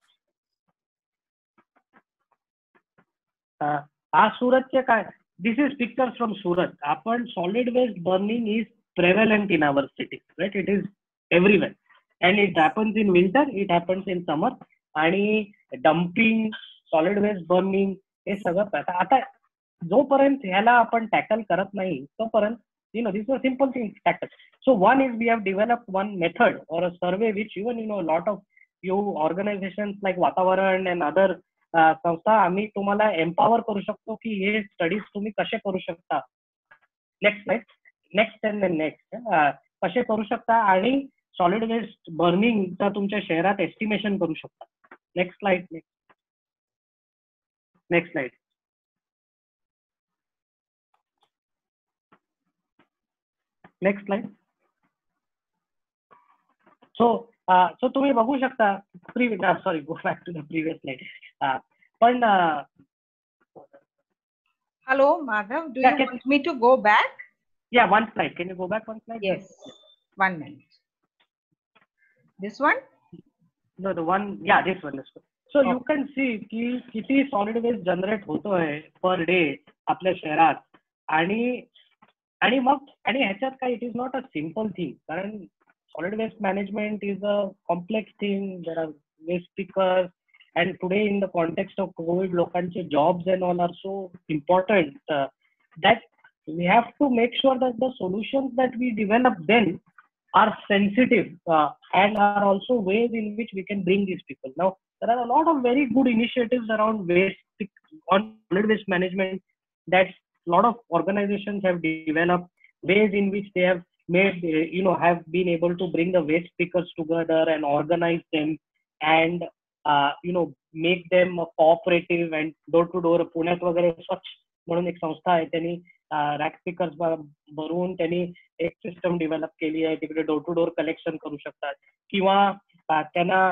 हा सुरतचे काय, this is pictures from Surat. आपण solid waste burning is prevalent in our city, right. It is everywhere and it happens in winter, it happens in summer. आणि डम्पिंग, सॉलिड वेस्ट बर्निंग हे सगळं आता जोपर्यंत ह्याला आपण टॅकल करत नाही तोपर्यंत this is a simple thing tackle. So one is we have developed one method or a survey which even a lot of you organizations like Vatavaran and other संस्था आम्ही तुम्हाला एम्पॉवर करू शकतो की हे स्टडीज तुम्ही कसे करू शकता. Next slide. Next and next कसे करू शकता आणि सॉलिड वेस्ट बर्निंगचा तुमच्या शहरात एस्टिमेशन करू शकता. Next slide. Next slide. Next slide. So तुम्ही बघू शकता sorry go back to the previous slide. पण Hello, Madhav. Do you want me to go back? Yeah, one slide. Can you go back one slide? Yes. 1 minute. This one? No, the one. Yeah, this one. So you can see की किती solid waste generate होतोय per day आपल्या शहरात. आणि मग ह्याच्यात काय, it is not a simple thing, कारण solid waste management is a complex thing. There are waste pickers and today in the context of COVID, लोकांचे jobs and all are so important that we have to make sure that the solutions that we develop then are sensitive and are also ways in which we can bring these people. Now there are a lot of very good initiatives around on solid waste management that a lot of organizations have developed, ways in which they have made have been able to bring the waste pickers together and organize them and make them cooperative and door to door. पुण्यात वगैरे स्वच्छ म्हणून एक संस्था आहे, त्यांनी rack pickers भरून त्यांनी एक सिस्टम डेव्हलप केली आहे. तिकडे डोर टू डोर कलेक्शन करू शकतात किंवा त्यांना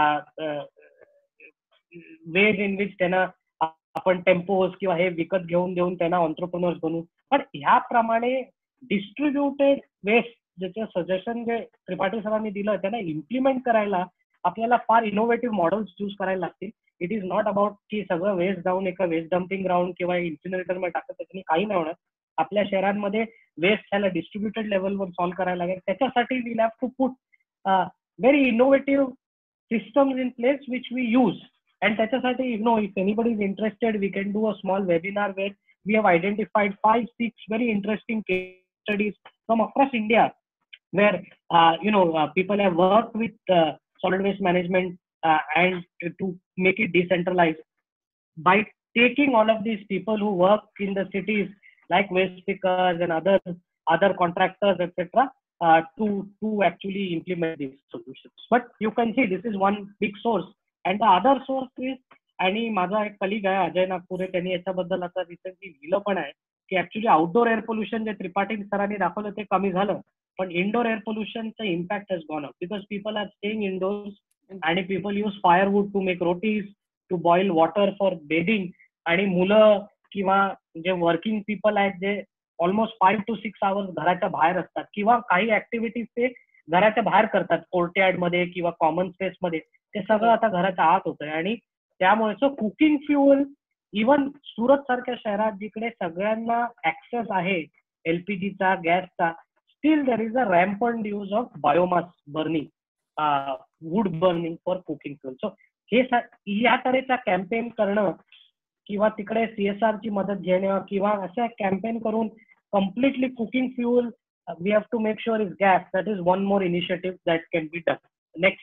वेज इन विच त्यांना आपण टेम्पोज किंवा हे विकत घेऊन देऊन त्यांना ऑन्ट्रप्रनर्स बनवू. पण ह्याप्रमाणे डिस्ट्रीब्युटेड वेस्ट ज्याचं सजेशन जे त्रिपाठी सरांनी दिलं त्यांना इम्प्लिमेंट करायला आपल्याला फार इनोव्हेटिव्ह मॉडेल्स चूज करायला लागतील. इट इज नॉट अबाउट की सगळं वेस्ट जाऊन एका वेस्ट डम्पिंग ग्राउंड किंवा इन्सिनरेटर मध्ये टाकत, त्याच्यानी काही नाही होणार. आपल्या शहरांमध्ये वेस्ट ह्याला डिस्ट्रीब्युटेड लेवलवर सॉल्व्ह करायला लागेल. त्याच्यासाठी we have to put very innovative systems in place which we use, and त्याच्यासाठी if anybody is interested, we can do a small webinar where we have identified 5-6 very interesting case studies from across India where people have worked with solid waste management and to make it decentralized by taking all of these people who work in the cities like waste pickers and other contractors etc. To actually implement these solutions. But you can see this is one big source, and the other source is, आणि माझा एक colleague आहे अजय नागपुरे, त्यांनी याच्याबद्दल आता recently लिहिलं पण आहे की ऍक्च्युली आउटडोर एअर पोल्युशन जे त्रिपाठी सरांनी दाखवलं ते कमी झालं, पण इनडोर एअर पोल्युशनचं impact has gone up because people are staying indoors आणि people use firewood to make rotis, to boil water for bathing. आणि मुलं किंवा जे वर्किंग पीपल आहेत जे ऑलमोस्ट 5 to 6 hours घराच्या बाहेर असतात किंवा काही ऍक्टिव्हिटीज ते घराच्या बाहेर करतात, कोर्टयार्ड मध्ये किंवा कॉमन स्पेस मध्ये, ते सगळं आता घराच्या आत होतंय. आणि त्यामुळे so cooking fuel, even Surat सारख्या शहरात जिकडे सगळ्यांना ऍक्सेस आहे एलपीजीचा, गॅसचा, still there is a rampant use of biomass burning, wood burning for cooking fuel. So हे या तऱ्हेचा कॅम्पेन करणं किंवा तिकडे CSR ची मदत घेणं किंवा अशा कॅम्पेन करून completely cooking fuel we have to make sure is gas. That is one more initiative that can be done. Next.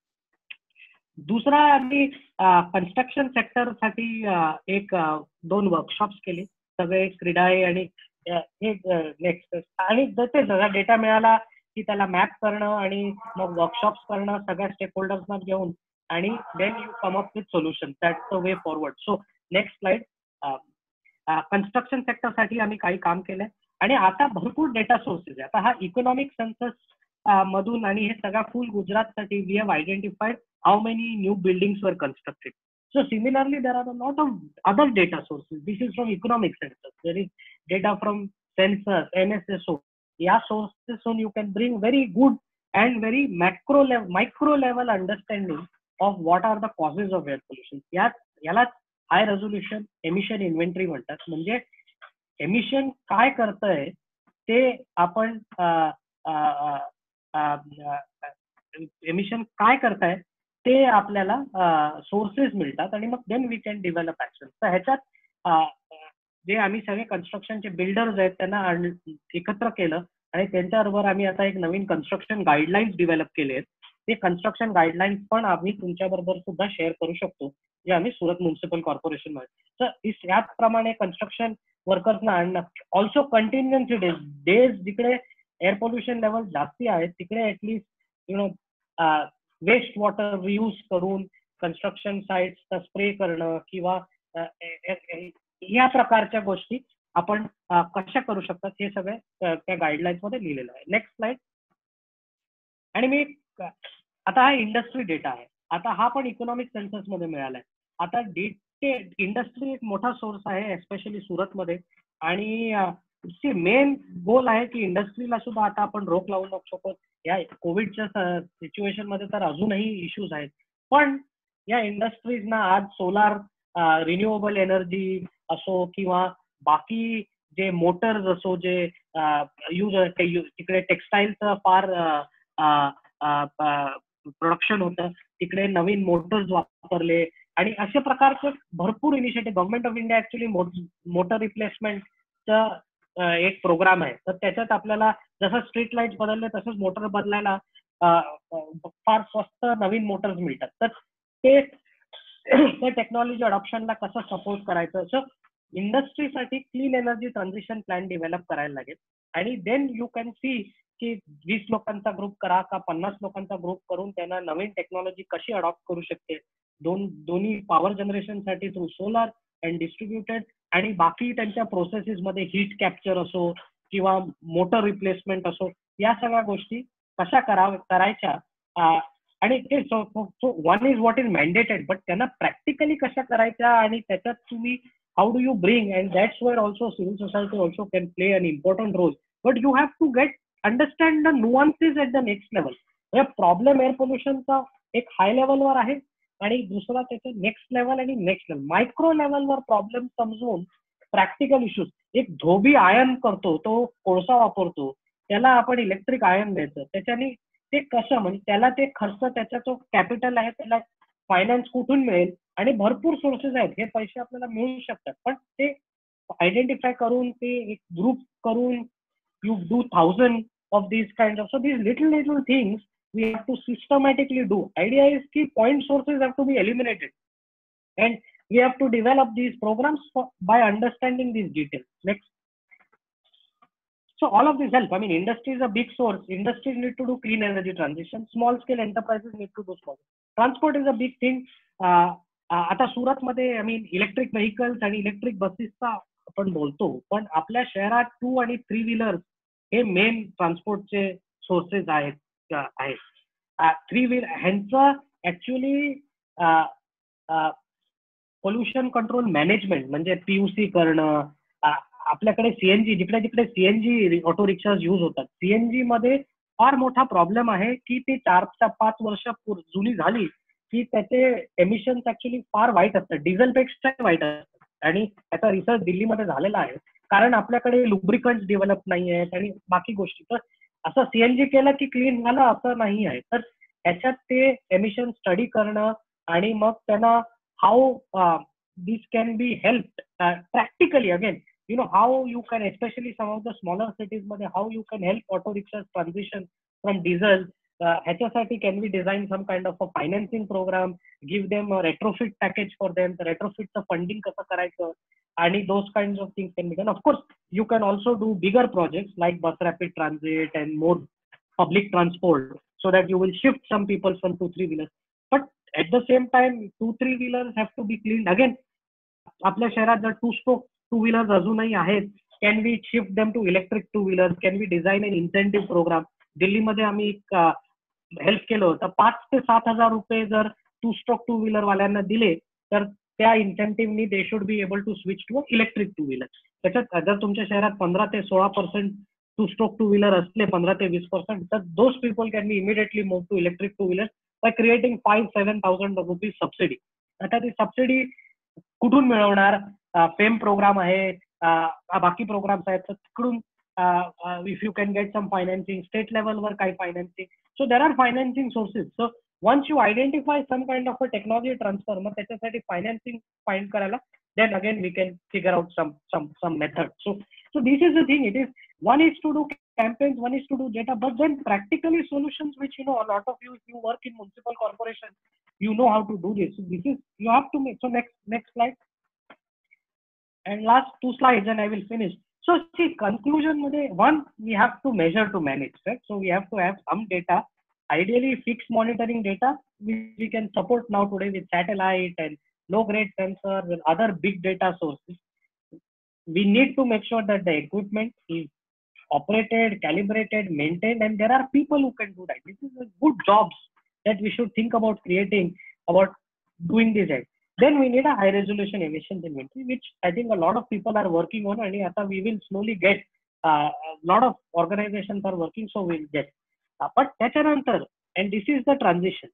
दुसरा आम्ही कन्स्ट्रक्शन सेक्टर साठी 1-2 वर्कशॉप्स केले, सगळे क्रीडाई आणि हे नेक्स्ट. आणि जसे सगळा डेटा मिळाला की त्याला मॅप करणं आणि मग वर्कशॉप्स करणं सगळ्या स्टेक होल्डर्सना घेऊन, आणि then you come up with solution. That's the way forward. So next slide. Construction sector साठी आम्ही काही काम केलंय आणि आता भरपूर डेटा सोर्सेस आहे. आता हा इकॉनॉमिक सेन्सस मधून आणि हे सगळा फुल गुजरातसाठी we have identified how many new buildings were constructed. So similarly there are a lot of other data sources. This is from economic census, there is data from census, NSSO. या sources you can bring very good and very macro level, micro level understanding of what are the causes of air pollution. यालाच high resolution emission inventory म्हणतात. म्हणजे emission काय करतंय ते आपण emission काय करतायत ते आपल्याला सोर्सेस मिळतात आणि मग then we can develop action. तर ह्याच्यात जे आम्ही सगळे कन्स्ट्रक्शनचे बिल्डर्स आहेत त्यांना एकत्र केलं आणि त्यांच्याबरोबर आम्ही आता एक नवीन कन्स्ट्रक्शन गाईडलाईन्स डेव्हलप केले आहेत. ते कन्स्ट्रक्शन गाईडलाईन्स पण आम्ही तुमच्याबरोबर सुद्धा शेअर करू शकतो जे आम्ही सुरत म्युन्सिपल कॉर्पोरेशन मध्ये. तर याचप्रमाणे कन्स्ट्रक्शन वर्कर्सना आणणं, ऑल्सो कंटिन्युएन्सी डेज जिकडे एअर पोल्युशन लेवल जास्ती आहेत तिकडे ऍटलीस्ट वेस्ट वॉटर रियूज करून कन्स्ट्रक्शन साईट्सचा स्प्रे करणं किंवा या प्रकारच्या गोष्टी आपण कशा करू शकतात हे सगळे त्या गाईडलाईन्स मध्ये लिहिलेलं आहे. Next slide. आणि मी आता हा इंडस्ट्री डेटा आहे. आता हा पण इकॉनॉमिक सेन्सस मध्ये मिळालाय. आता इंडस्ट्री एक मोठा सोर्स आहे एस्पेशली सुरतमध्ये आणि मेन गोल आहे की इंडस्ट्रीला सुद्धा आता आपण रोख लावू शकतो. या कोविडच्या सिच्युएशन मध्ये तर अजूनही इश्यूज आहेत, पण या इंडस्ट्रीजना आज सोलार, रिन्युएबल एनर्जी असो किंवा बाकी जे मोटर्स असो जे यूज तिकडे टेक्सटाईलचं फार प्रोडक्शन होतं तिकडे नवीन मोटर्स वापरले आणि अशा प्रकारचे भरपूर initiative government of India actually motor रिप्लेसमेंटचं एक प्रोग्राम आहे. तर त्याच्यात आपल्याला जसं स्ट्रीट लाईट बदलले तसंच मोटर बदलायला फार स्वस्त नवीन मोटर्स मिळतात. तर ते टेक्नॉलॉजी अडॉप्शनला कसं सपोर्ट करायचं असं इंडस्ट्रीसाठी clean energy transition plan develop करायला लागेल. आणि देन यू कॅन सी की 20 लोकांचा ग्रुप करा का 50 लोकांचा ग्रुप करून त्यांना नवीन टेक्नॉलॉजी कशी अडॉप्ट करू शकते. दोन्ही पॉवर जनरेशनसाठी थ्रू सोलार अँड डिस्ट्रीब्युटेड आणि बाकी त्यांच्या प्रोसेसेस मध्ये हीट कॅप्चर असो किंवा मोटर रिप्लेसमेंट असो या सगळ्या गोष्टी कशा करायच्या. आणि ते one is what is mandated but त्यांना प्रॅक्टिकली कशा करायच्या आणि त्याच्यात तुम्ही how do you bring and that's where also civil society also can play an important role. But you have to understand the nuances at the next level. Problem air पोल्युशनचा एक high लेवलवर आहे आणि दुसरा त्याच्या नेक्स्ट लेवल आणि next level micro लेवलवर problem समजून प्रॅक्टिकल इश्यूज. एक धोबी आयन करतो, तो कोळसा वापरतो, त्याला आपण इलेक्ट्रिक आयन द्यायचं, त्याच्याने ते कसं म्हणजे त्याला ते खर्च त्याचा जो कॅपिटल आहे त्याला फायनान्स कुठून मिळेल आणि भरपूर सोर्सेस आहेत हे पैसे आपल्याला मिळू शकतात. पण ते आयडेंटिफाय करून ते एक ग्रुप करून you do thousands of these kinds of, so these little things we have to systematically do. Idea is ki point sources have to be eliminated and we have to develop these programs by understanding these details. Next. So all of this help. I mean, industry is a big source. Industries need to do clean energy transition. Small scale enterprises need to do small. Transport is a big thing. आता सुरत मध्ये I mean electric vehicles आणि electric बसेसचा आपण बोलतो, पण आपल्या शहरात 2 आणि 3 व्हीलर हे मेन ट्रान्सपोर्टचे सोर्सेस आहेत. 3 व्हीलर ह्यांचं ऍक्च्युली पोल्युशन कंट्रोल मॅनेजमेंट म्हणजे PUC करणं. आपल्याकडे सीएनजी जिकडे जिकडे सीएनजी ऑटो रिक्षाज यूज होतात सीएनजी मध्ये फार मोठा प्रॉब्लेम आहे की ती 4-5 वर्ष जुनी झाली की त्याचे एमिशन्स ऍक्च्युली फार वाईट असतात, डिझेलपेक्षा वाईट असतात. आणि त्याचा रिसर्च दिल्लीमध्ये झालेला आहे कारण आपल्याकडे लुब्रिकंट्स डेव्हलप नाही आहेत आणि बाकी गोष्टी. तर असं सीएनजी केलं की क्लीन झालं असं नाही आहे. तर त्याच्यात ते एमिशन स्टडी करणं आणि मग त्यांना how this can be help practically again you know how you can, especially some of the smaller cities मध्ये how you can help auto rickshaws transition from diesel. ह्याच्यासाठी can we design some kind of a financing program, give them a retrofit package for them, the retrofitचं funding कसं करायचं आणि those kinds of things can be done. Of course you can also do bigger projects like bus rapid transit and more public transport so that you will shift some people from 2-3 wheelers, but at the same time 2-3 wheelers have to be cleaned. Again आपल्या शहरात जर 2-stroke 2 wheelers अजूनही आहेत, can we shift them to electric 2 wheelers, can we design an incentive programme. दिल्लीमध्ये आम्ही help केलं होतं. 5,000 ते 7,000 रुपये जर 2-stroke 2 व्हीलर वाल्यांना दिले तर त्या इन्सेंटिव्हनी they should be able to switch to electric 2 wheeler. त्याच्यात जर तुमच्या शहरात 15 ते 16% 2-stroke 2 व्हीलर असले 15 ते 20%, तर those people can be immediately move to electric 2 wheeler by creating 5,000-7,000 rupees subsidy. आता ती सबसिडी कुठून मिळवणार? फेम प्रोग्राम आहे, बाकी प्रोग्राम्स आहेत, तर तिकडून if you can get some financing, state level वर काही financing. So there are financing sources. So once you identify some kind of a technology transfer, मग त्याच्यासाठी financing find करायला, then again we can figure out some method. So this is the thing. It is, one is to do campaigns, one is to do data, but then practically solutions which, you know, a lot of you, if you work in municipal corporation, you know how to do this. So this is, you have to make. So next slide. And last 2 slides and I will finish. So see, conclusion मध्ये, one, we have to measure to manage, right? So we have to have some data, ideally fixed monitoring data, which we can support now today with satellite and low grade sensor with other big data sources. We need to make sure that the equipment is operated, calibrated, maintained, and there are people who can do that. This is a good jobs that we should think about creating, about doing this. Then we need a high resolution emissions inventory, which I think a lot of people are working on, and we will slowly get, a lot of organizations are working, so we'll get. But त्याच्यानंतर, and this is the transition.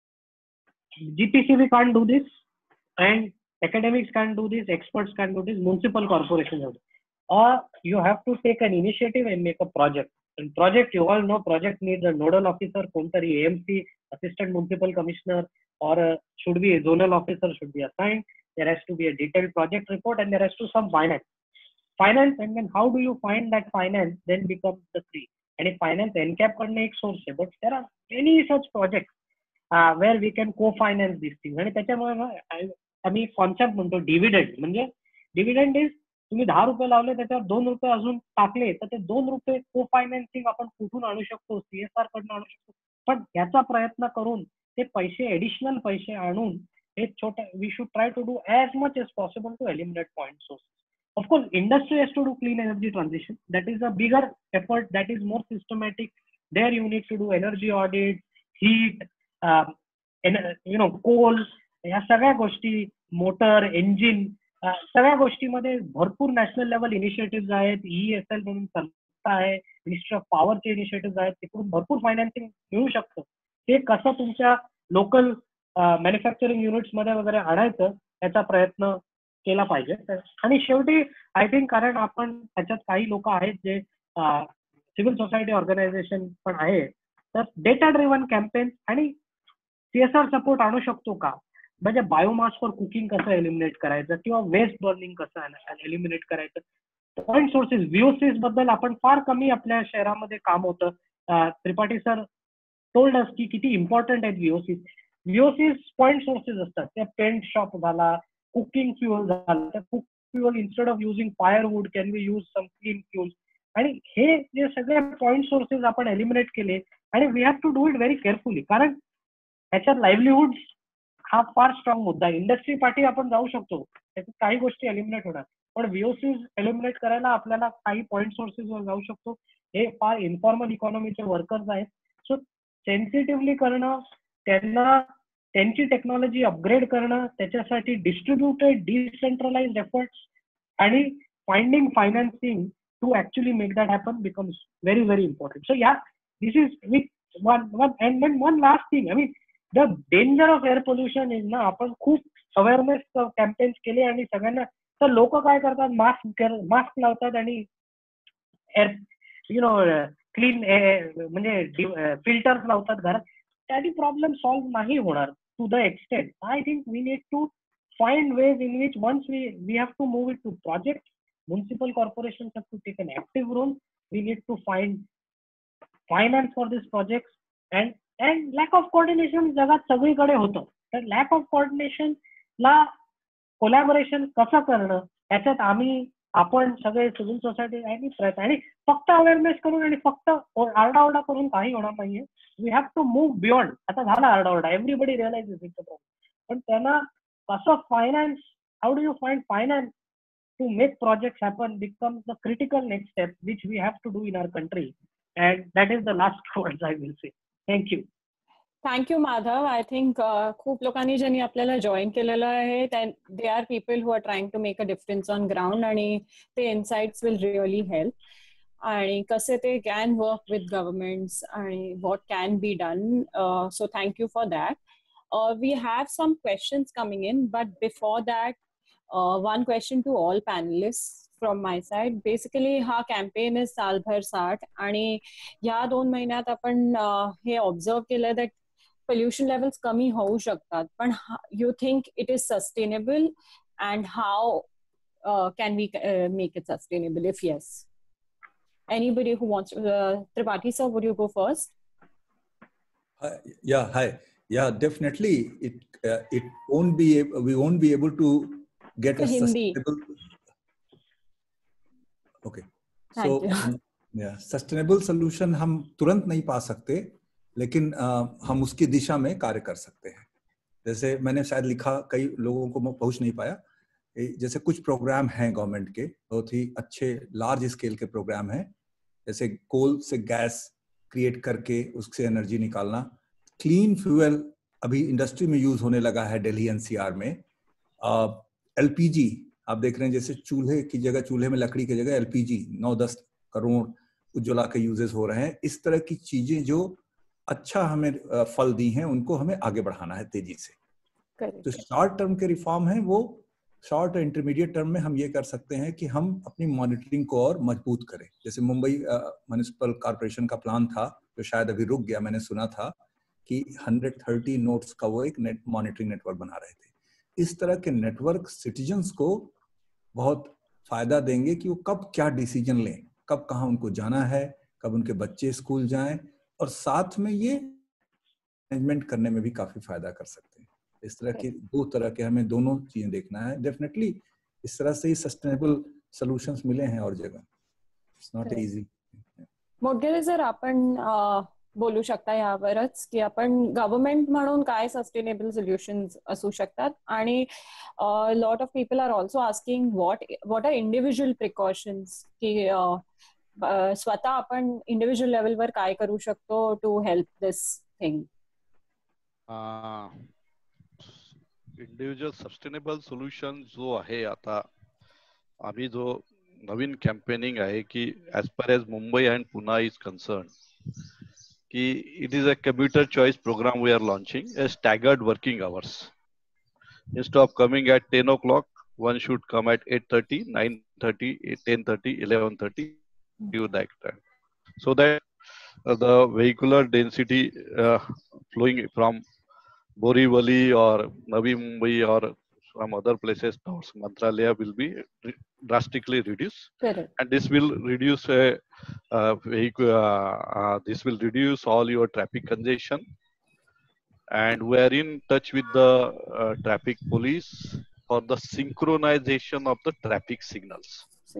GPCB can't do this, and academics can't do this, experts can't do this, municipal corporations do this. Or you have to take an initiative and make a project. And project, you all know, project needs a nodal officer, कोणतरी AMC, assistant municipal commissioner, or should be a zonal officer should be assigned. There has to be a detailed project report, and there has to be some finance. And then how do you find that finance? Then becomes the key. And if finance NCAP कडनं एक source आहे, but there are many such projects where we can co-finance these things. आणि त्याच्यामुळे आम्ही concept म्हणतो dividend. म्हणजे dividend is, तुम्ही 10 रुपये लावले, त्याच्यावर 2 रुपये अजून टाकले, तर ते 2 रुपये को फायनान्सिंग आपण कुठून आणू शकतो? CSR कडनं आणू शकतो. पण याचा प्रयत्न करून ते पैसे, एडिशनल पैसे आणून हे छोटे, we should try to do as much as possible to eliminate point sources. Of course, industry has to do clean energy transition. That is a bigger effort. That is more systematic. There you need to do energy audit, heat, coal. या सगळ्या गोष्टी, motor, engine, सगळ्या गोष्टीमध्ये भरपूर national level initiative आहेत. EESL म्हणून संस्था आहे, मिनिस्ट्री ऑफ पॉवरचे इनिशिएटिव्ह आहेत, तिकडून भरपूर फायनान्सिंग मिळू शकतं. ते कसं तुमच्या लोकल मॅन्युफॅक्चरिंग युनिट्स मध्ये वगैरे आणायचं, याचा प्रयत्न केला पाहिजे. आणि शेवटी आय थिंक, कारण आपण त्याच्यात काही लोक आहेत जे सिव्हिल सोसायटी ऑर्गनायझेशन पण आहे, तर डेटा ड्रिव्हन कॅम्पेन आणि CSR सपोर्ट आणू शकतो का? म्हणजे बायोमासवर कुकिंग कसं एलिमिनेट करायचं, किंवा वेस्ट बर्निंग कसं एलिमिनेट करायचं. पॉइंट सोर्सेस, VOCs बद्दल आपण फार कमी आपल्या शहरामध्ये काम होतं. त्रिपाठी सर टोल्ड अस की किती इम्पॉर्टंट आहेत VOCs. VOCs पॉइंट सोर्सेस असतात. त्या पेंट शॉप झाला, कुकिंग फ्युअल झाला, त्या cook fuel instead of using firewood can be use some clean fuel. आणि हे जे सगळे पॉइंट सोर्सेस आपण एलिमिनेट केले, आणि we have to do it very carefully, कारण त्याच्यात लाईव्हलीहुड हा फार स्ट्रॉंग मुद्दा आहे. इंडस्ट्री पाठी आपण जाऊ शकतो, त्याच्यात काही गोष्टी एलिमिनेट होणार, पण VOCs एलिमिनेट करायला आपल्याला काही पॉइंट सोर्सेसवर जाऊ शकतो. हे फार इन्फॉर्मल इकॉनॉमीचे वर्कर्स आहेत. सो सेन्सिटिव्हली करणं, त्यांना त्यांची टेक्नॉलॉजी अपग्रेड करणं, त्याच्यासाठी डिस्ट्रीब्युटेड डिसेंट्रलाइज्ड एफर्ट्स आणि finding financing to actually make that happen becomes very very important. So yeah, this is with one last thing. I mean, the danger of air pollution is ना, आपण खूप awareness campaigns केले आणि सगळ्यांना, तर लोक काय करतात, मास्क लावतात आणि क्लीन म्हणजे फिल्टर्स लावतात घरात. त्याची प्रॉब्लेम सॉल्व्ह नाही होणार to the extent. I think we need to find ways in which once we have to move it to projects, municipal corporations have to take an active role. We need to find finance for these projects, and lack of coordination जगात सगळीकडे होतं. तर lack of coordination ला collaboration कसं करणं, याच्यात आपण सगळे सिव्हिल सोसायटी आणि फक्त अवेअरनेस करून आणि फक्त आरडाओरडा करून काही होणार नाहीये. We have to move beyond. आता झाला आरडाओरडा, everybody realise it's a problem, पण त्यांना कसं finance, how do you find finance to make projects happen becomes the critical next step which we have to do in our country, and that is the last words I will say. Thank you. Thank you Madhav. I think खूप लोकांनी ज्यांनी आपल्याला join केलेलं आहे, they are people who are trying to make a difference on ground, आणि ते insights will really help. आणि कसे ते कॅन वर्क विथ गव्हर्नमेंट्स आणि what can be done. So thank you for that. We have some questions coming in, but before that, one question to all panelists from my side. Basically, हा campaign is सालभर साठ आणि या 2 महिन्यात आपण हे observe केलं that pollution levels कमी होऊ शकतात. पण you think it is sustainable and how can we make it sustainable? If yes, anybody who wants to, Tripathi sir, would you go first? Yeah, hi. Yeah, definitely. It won't be. We won't be able to get a sustainable. Okay. So yeah, sustainable solution हम तुरंत नहीं पा सकते, लेकिन हम उसकी दिशा में कार्य कर सकते हैं. जैसे मैंने शायद लिखा, कई लोगों को पहुंच नहीं पाया. जैसे कुछ प्रोग्राम हैं गवर्नमेंट के, बहुत ही अच्छे लार्ज स्केल के प्रोग्राम हैं. जैसे कोल से गैस क्रिएट करके उससे एनर्जी निकालना. क्लीन फ्यूल अभी इंडस्ट्री में यूज होने लगा है दिल्ली एनसीआर में. एलपीजी आप देख रहे हैं, जैसे चूल्हे की जगह, चूल्हे में लकड़ी की जगह एलपीजी 9-10 करोड़ उज्ज्वला के यूजेस हो रहे हैं. इस तरह की चीजें जो अच्छा हमें फल दी हैं, उनको हमें आगे बढ़ाना है तेजी से. तो शॉर्ट टर्म के रिफॉर्म है, वो शॉर्ट और इंटरमीडिएट टर्म में हम ये कर सकते हैं कि हम अपनी मॉनिटरिंग को और मजबूत करें. जैसे मुंबई म्युनिसिपल कॉर्पोरेशन का प्लान था, जो शायद अभी रुक गया, मैंने सुना था कि 130 नोड्स का वो एक मॉनिटरिंग नेटवर्क बना रहे थे. इस तरह के नेटवर्क सिटीजन्स को बहुत फायदा देंगे कि वो कब क्या डिसीजन लें, कब कहाँ उनको जाना है, कब उनके बच्चे स्कूल जाएं, और साथ में ये मैनेजमेंट करने में भी काफी फायदा कर सकते हैं. इस तरह के 2 तरह के हमें दोनों चीजें देखना है. डेफिनेटली इस तरह से ही सस्टेनेबल सॉल्यूशंस मिले हैं और जगह. It's not easy. Modgire sir, आपण बोलू शकता यावरच की आपण गव्हर्नमेंट म्हणून काय सस्टेनेबल सोल्युशन्स असू शकतात, आणि lot of people are also asking what are individual precautions, की स्वतः आपण इंडिव्हिज्युअल लेवलवर काय करू शकतो to help this thing. Individual sustainable solution जो आहे, आता आम्ही जो नवीन कॅम्पेनिंग आहे की as per as Mumbai and Pune is concern, कि it is a commuter choice program we are launching, a staggered working hours. Instead of coming at 10 o'clock, one should come at 8:30, 9:30, 10:30, 11:30, give that time. So that the vehicular density flowing from Borivali or Navi Mumbai or some other places towards Mantralaya will be drastically reduced. Correct. And this will reduce this will reduce all your traffic congestion. And we are in touch with the traffic police for the synchronization of the traffic signals.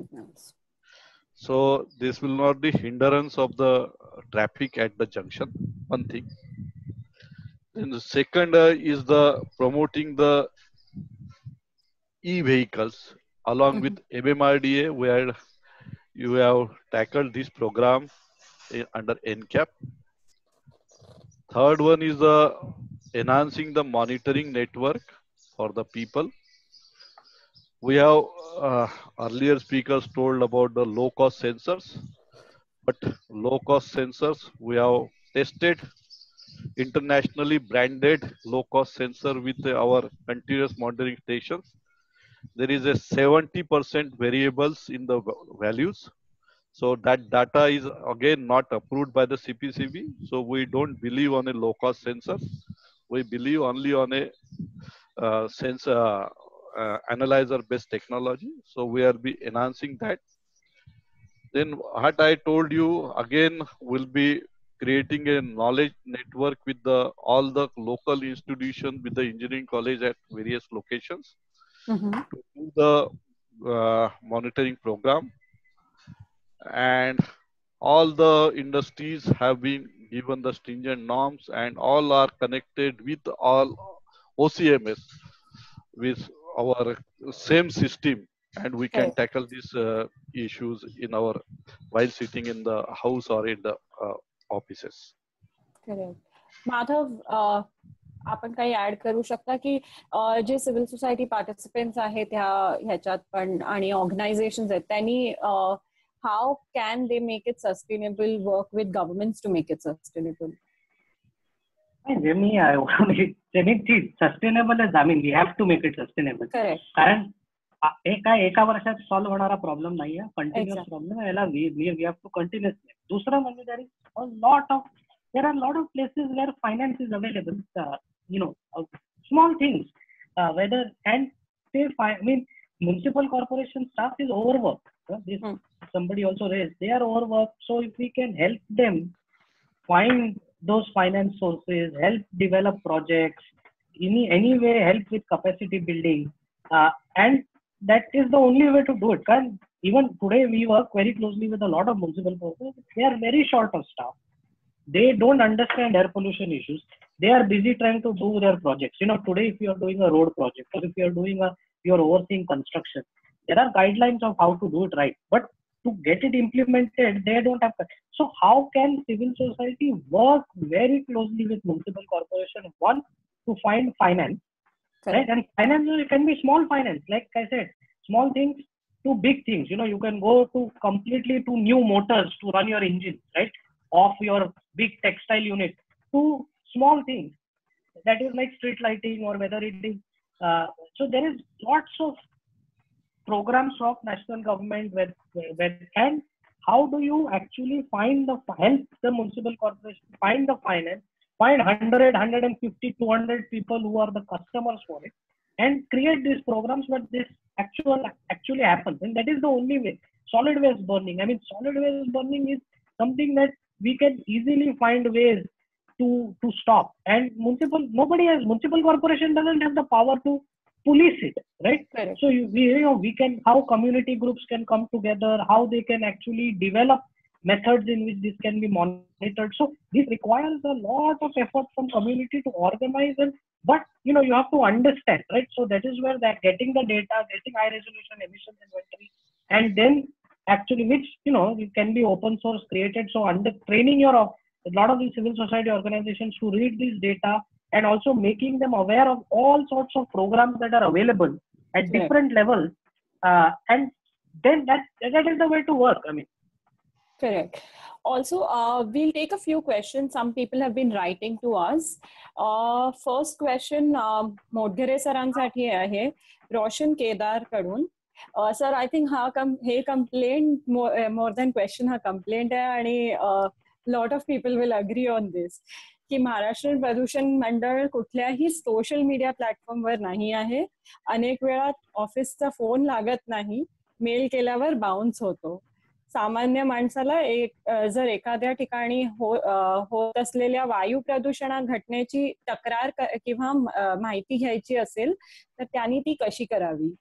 So this will not be hindrance of the traffic at the junction. One thing. Then the second is the promoting the e-vehicles along with MMRDA, where you have tackled this program under NCAP. Third one is enhancing the monitoring network for the people. We have earlier speakers told about the low cost sensors, but low cost sensors we have tested internationally branded low cost sensor with our continuous monitoring stations. There is a 70% variables in the values. So that data is again not approved by the CPCB. So we don't believe on a low cost sensor. We believe only on a sensor analyzer based technology. So we are be enhancing that. Then what I told you again will be creating a knowledge network with all the local institutions with the engineering college at various locations to do the monitoring program. And all the industries have been given the stringent norms, and all are connected with all OCMS with our same system, and we can tackle these issues in our while sitting in the house or in the offices. Correct. Madhav, आपण काही add करू शकता की जे civil society participants आहेत ह्याच्यात पण आणि organisations आहेत, त्यांनी how can they make it sustainable, work with governments to make it sustainable? Sustainable we have to make it sustainable. Correct. कारण एका वर्षात सॉल्व्ह होणारा प्रॉब्लेम नाहीये, कंटिन्युअस प्रॉब्लेम याला वी हॅव टू कंटिन्युअस. दुसरं म्हणजे there are a lot of places where finance is available, small things, whether and say municipal corporation staff is overworked. Somebody also raised they are overworked, so if we can help them find those finance sources, help develop projects, any way help with capacity building, and that is the only way to do it. Because even today we work very closely with a lot of municipal corporations. They are very short of staff. They don't understand air pollution issues. They are busy trying to do their projects. Today if you are doing a road project or if you are doing you're overseeing construction, there are guidelines of how to do it right. But to get it implemented, they don't have. So how can civil society work very closely with municipal corporation? One, to find finance, right? And finance can be small finance, like I said, small things to big things. You can go to completely to new motors to run your engine, right? Of your big textile unit to small things that is like street lighting or whether it is. So there is lots of programs of national government where and how do you actually help the municipal corporation find the finance, find 100, 150, 200 people who are the customers for it, and create these programs where this actually happens. And that is the only way. Solid waste burning. Solid waste burning is something that we can easily find ways to stop. And municipal corporation doesn't have the power to police it, right? Correct. So we can, how community groups can come together, how they can actually develop methods in which this can be monitored. So this requires a lot of effort from community to organize but you have to understand, right? So that is where getting the data, getting high resolution emissions inventory, and then actually which it can be open source created. So under training a lot of these civil society organizations to read this data and also making them aware of all sorts of programs that are available at different levels, and then that is the way to work. Correct. Also, we'll take a few questions. Some people have been writing to us. First question, Motghare सरांसाठी आहे, रोशन केदार कडून. Sir, I think हे complaint more than question हा complaint आहे, आणि lot of people will agree on this, की महाराष्ट्र प्रदूषण मंडळ कुठल्याही सोशल मीडिया प्लॅटफॉर्मवर नाही आहे. अनेक वेळा ऑफिसचा फोन लागत नाही, मेल केल्यावर बाउन्स होतो. सामान्य माणसाला जर एखाद्या ठिकाणी होत असलेल्या वायू प्रदूषण घटनेची तक्रार किंवा माहिती घ्यायची असेल तर त्यांनी ती कशी करावी?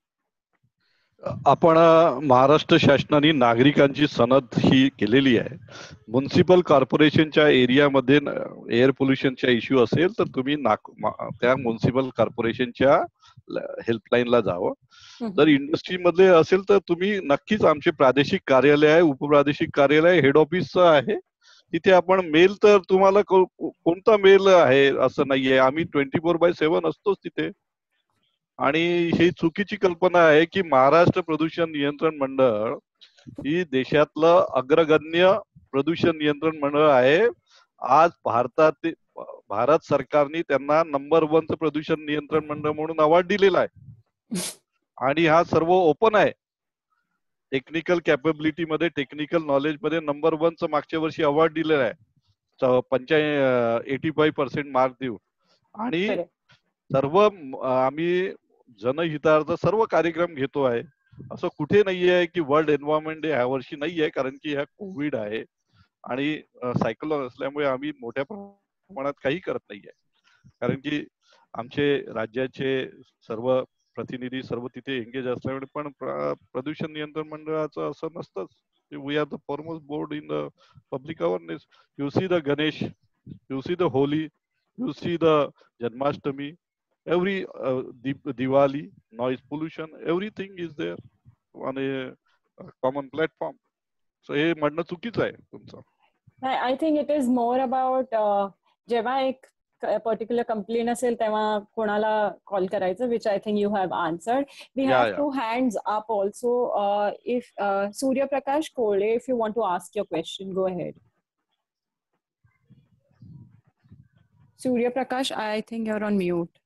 आपण महाराष्ट्र शासनाने नागरिकांची सनद ही केलेली आहे. म्युनिसिपल कॉर्पोरेशनच्या एरियामध्ये एअर पोल्युशनचा इश्यू असेल तर तुम्ही त्या म्युनिसिपल कॉर्पोरेशनच्या हेल्पलाईनला जावं. जर इंडस्ट्रीमध्ये असेल तर तुम्ही नक्कीच आमचे प्रादेशिक कार्यालय आहे, उपप्रादेशिक कार्यालय, हेड ऑफिस आहे, तिथे आपण मेल, तर तुम्हाला कोणता मेल आहे असं नाहीये, आम्ही 24/7 असतोच तिथे. आणि ही चुकीची कल्पना आहे की महाराष्ट्र प्रदूषण नियंत्रण मंडळ ही देशातलं अग्रगण्य प्रदूषण नियंत्रण मंडळ आहे. आज भारत सरकारने त्यांना नंबर 1 प्रदूषण नियंत्रण मंडळ म्हणून अवॉर्ड दिलेला आहे. आणि हा सर्व ओपन आहे. टेक्निकल कॅपेबिलिटी मध्ये, टेक्निकल नॉलेज मध्ये नंबर 1 मागच्या वर्षी अवॉर्ड दिलेला आहे, 85% मार्क देऊ. आणि सर्व आम्ही जनहितार्थ सर्व कार्यक्रम घेतो आहे. असं कुठे नाहीये की वर्ल्ड एन्व्हायरमेंट डे ह्या वर्षी नाहीये, कारण की ह्या कोविड आहे आणि सायक्लोन असल्यामुळे आम्ही मोठ्या प्रमाणात काही करत नाहीये. कारण की आमचे राज्याचे सर्व प्रतिनिधी सर्व तिथे एंगेज असल्यामुळे. पण प्रदूषण नियंत्रण मंडळाचं असं नसतंच. We are the foremost board in the public awareness. You see the Ganesh, you see the Holi, you see the Janmashtami, every Diwali, noise pollution, everything is there on a common platform. So हे म्हणणं चुकीचं आहे तुमचं. I think it is more about जेव्हा एक particular complain असेल तेव्हा कोणाला कॉल करायचं, which I think you have answered. We have 2 hands up also. If Surya Prakash Kole, if you want to ask your question, go ahead. Surya Prakash, I think you're on mute.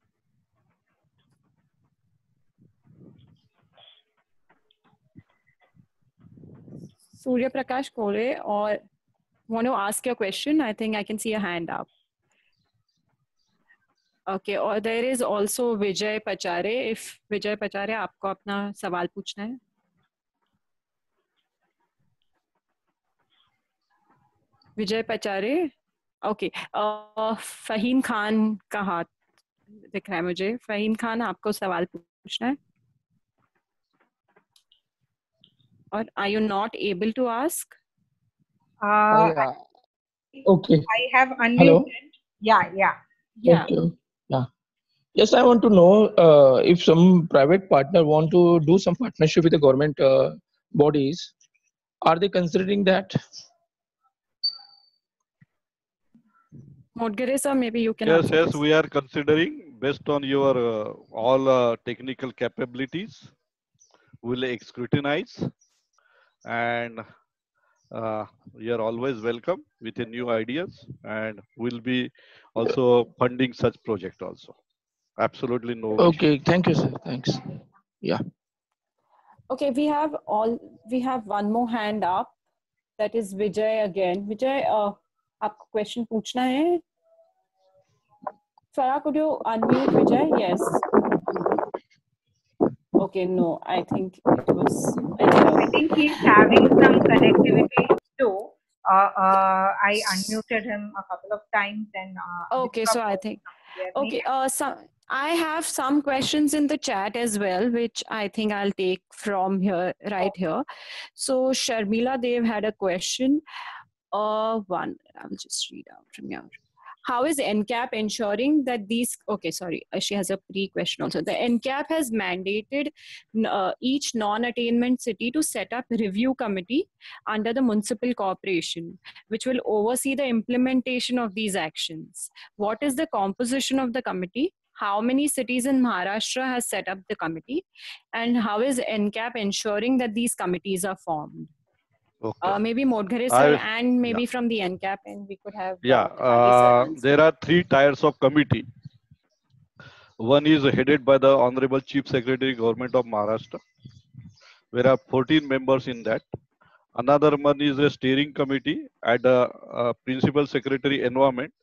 Surya Prakash Kole, or want to ask your question? I think I can see a hand up. Okay, or there is also Vijay Pachare. If Vijay Pachare, आपको अपना सवाल पूछना है. Vijay Pachare. Okay. Faheem Khan का हाथ दिख रहा है मुझे. फहीम खान, आपको सवाल पूछना है. Or are you not able to ask? Okay. I have unmuted. Hello. Yeah. Okay. Yeah. Yes, I want to know if some private partner want to do some partnership with the government bodies, are they considering that? Modgare sir, maybe you can Yes, answer yes, this. we are considering based on your all technical capabilities. We'll scrutinize, and you are always welcome with the new ideas, and we'll be also funding such project also. Absolutely no issue. Okay, thank you, sir. Thanks. Yeah. Okay, we have one more hand up. That is Vijay again. Vijay, आपको question पूछना है? Farah, could you unmute Vijay? Yes. Okay, no, I think it was. I think he's having some connectivity too. I unmuted him a couple of times and. Okay, so I think. Okay, so I have some questions in the chat as well, which I think I'll take from here, right here. So Sharmila Dev had a question. One, I'll just read out from here. How is NCAP ensuring that these, okay, sorry, she has a pre-question also. The NCAP has mandated each non-attainment city to set up review committee under the municipal corporation, which will oversee the implementation of these actions. What is the composition of the committee? How many cities in Maharashtra has set up the committee? And how is NCAP ensuring that these committees are formed? Okay. Maybe Modgare sir and maybe from the NCAP, and we could have there are 3 tiers of committee. One is headed by the Honorable Chief Secretary, Government of Maharashtra. There are 14 members in that. Another one is a steering committee at the Principal Secretary Environment,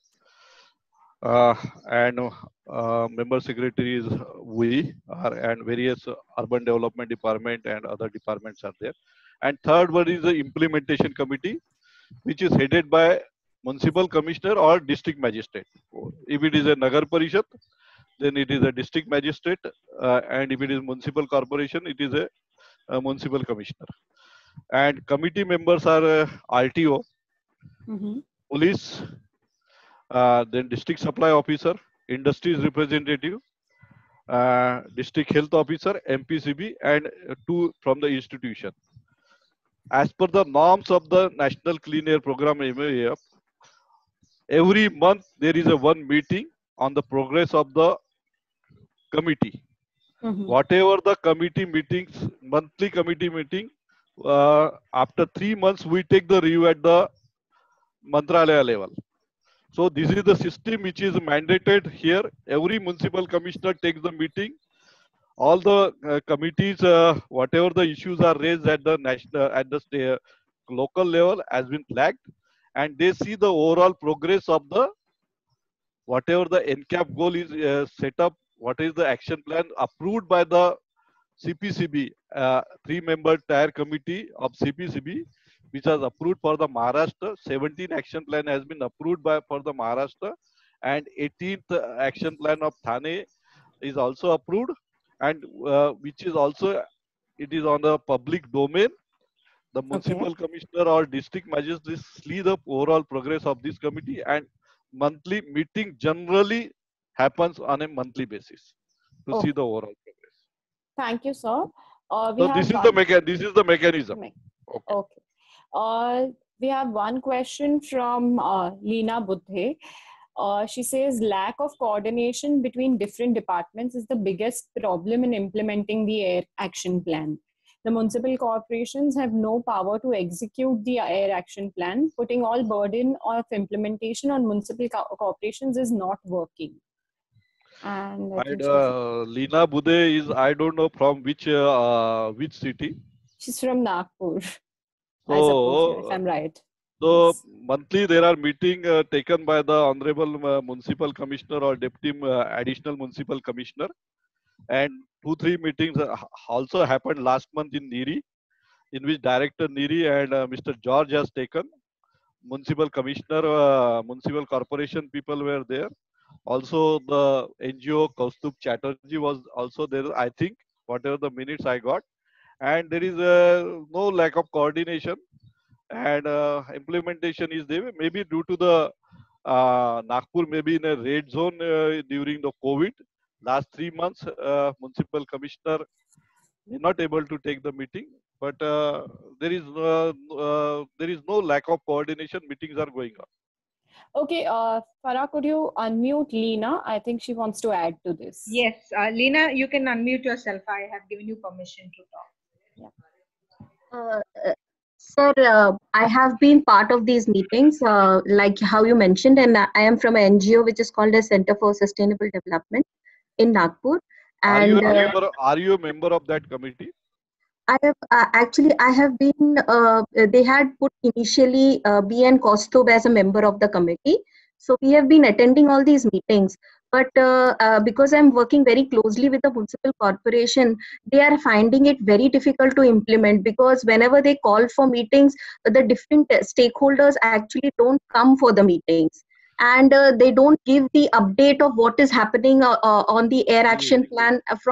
and member secretaries we are, and various urban development department and other departments are there. And third one is the implementation committee, which is headed by municipal commissioner or district magistrate. If it is a Nagar Parishad, then it is a district magistrate, and if it is municipal corporation, it is a municipal commissioner. And committee members are RTO, police, then district supply officer, industries representative, district health officer, MPCB, and 2 from the institution. As per the norms of the National Clean Air Program (MAF), every month there is a one meeting on the progress of the committee. Whatever the committee meetings, monthly committee meeting, after 3 months we take the review at the Mantralaya level. So this is the system which is mandated here. Every municipal commissioner takes the meeting. All the committees, whatever the issues are raised at the national, at the state, local level, has been flagged, and they see the overall progress of the whatever the NCAP goal is set up. What is the action plan approved by the CPCB, 3-member tier committee of CPCB, which was approved for the Maharashtra. 17 action plan has been approved for the Maharashtra, and 18th action plan of Thane is also approved, and which is also, it is on the public domain. The municipal commissioner or district magistrate see the overall progress of this committee, and monthly meeting generally happens on a monthly basis to see the overall progress. Thank you, sir. So this is the mechanism. Okay. We have one question from Leena Buddhe. She says lack of coordination between different departments is the biggest problem in implementing the air action plan. The municipal corporations have no power to execute the air action plan. Putting all burden of implementation on municipal corporations is not working. And I think Leena Bude is, I don't know from which city. she's from Nagpur. So, I suppose, if I'm right. So Yes. monthly there are meeting taken by the Honorable Municipal Commissioner or Deputy Additional Municipal Commissioner, and 2-3 meetings also happened last month in Niri, in which Director Niri and Mr. George has taken. Municipal Commissioner, Municipal Corporation people were there. Also the NGO Kaustubh Chatterjee was also there, I think, whatever the minutes I got. And there is no lack of coordination, and implementation is there. Maybe due to the Nagpur maybe in a red zone during the COVID. Last 3 months, Municipal Commissioner is not able to take the meeting, but there is no lack of coordination. Meetings are going on. Okay, Farah, could you unmute Leena? I think she wants to add to this. Yes, Leena, you can unmute yourself. I have given you permission to talk. Sir, I have been part of these meetings, like how you mentioned, and I am from an NGO which is called the Center for Sustainable Development in Nagpur. Are you And a member of that committee? I have I have been. They had put initially B.N. Kaustubh as a member of the committee, so we have been attending all these meetings. But because I'm working very closely with the municipal corporation, they are finding it very difficult to implement, because whenever they call for meetings, the different stakeholders actually don't come for the meetings, and they don't give the update of what is happening on the air action plan from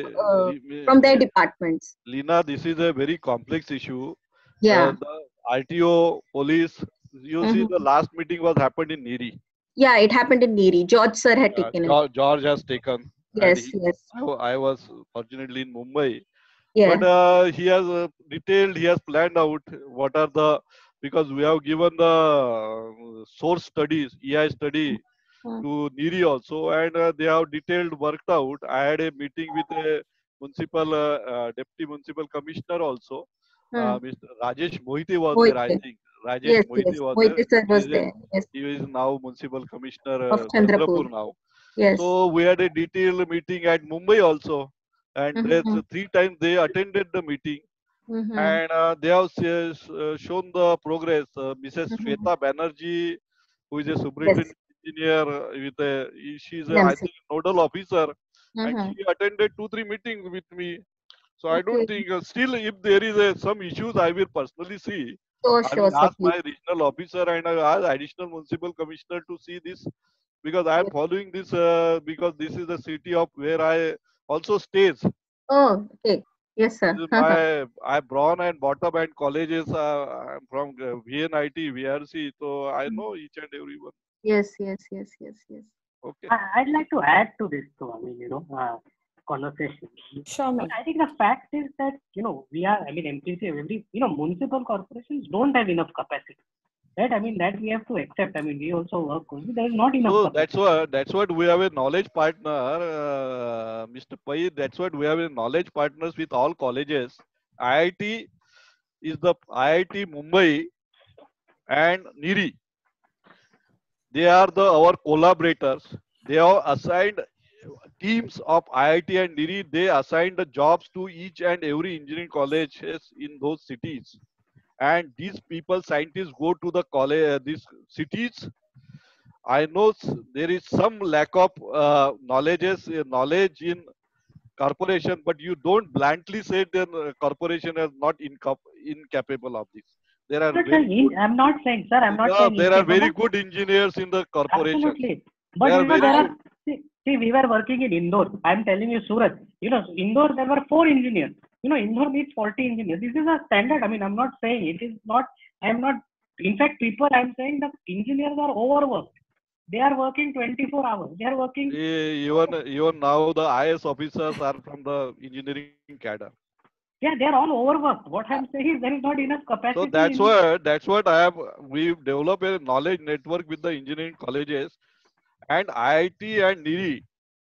their departments. Leena, this is a very complex issue. Yeah. The RTO, police, you see the last meeting was happened in Niri. Yeah, it happened in Niri. George sir had taken it. George has taken. Yes, yes. I was fortunately in Mumbai. Yeah. But he has detailed, he has planned out what are the, because we have given the source studies, EI study to Niri also, and they have detailed worked out. I had a meeting with a municipal, deputy municipal commissioner also. Mr. Rajesh Mohite was there, I think. Rajesh Mohite was there. He is now municipal commissioner of Chandrapur now. Yes. So we had a detailed meeting at Mumbai also, and 3 times they attended the meeting, and they have shown the progress. Mrs. Shweta Banerjee, who is a superintendent engineer with she is I think nodal officer, and she attended 2-3 meetings with me. So I don't think still if there is some issues, I will personally see. I will ask my regional officer and I will ask additional municipal commissioner to see this, because I am following this because this is the city of where I also stays. Oh, okay. Yes, sir. I born and brought up and colleges. I'm from VNIT, VRC, so I know each and everyone. Yes. Okay. I'd like to add to this, too. I mean, conversation. Sure. I think the fact is that, we are, MPC, municipal corporations don't have enough capacity. Right? I mean, that we have to accept. I mean, we also work closely. There is not enough capacity. That's what we have a knowledge partner, Mr. Pai. That's what we have a knowledge partners with all colleges. IIT is the IIT Mumbai and Niri. They are our collaborators. They have assigned teams of IIT and Niri. They assigned the jobs to each and every engineering colleges in those cities. And these people, scientists, go to the college, these cities. I know there is some lack of knowledge in corporation, but you don't blindly say that corporation is not incapable of this. There are I'm not saying, sir. I'm not saying there are very good engineers in the corporation. Absolutely, but we were working in Indore. I'm telling you, Surat. Indore there were 4 engineers. Indore needs 40 engineers. This is a standard. I mean, I'm not saying it is not. I'm not. In fact, I'm saying that engineers are overworked. They are working 24 hours. They are working. Even now, the IS officers are from the engineering cadre. Yeah, they are all overworked. What I'm saying is there is not enough capacity. So that's what we've developed a knowledge network with the engineering colleges. and IIT and NIRI.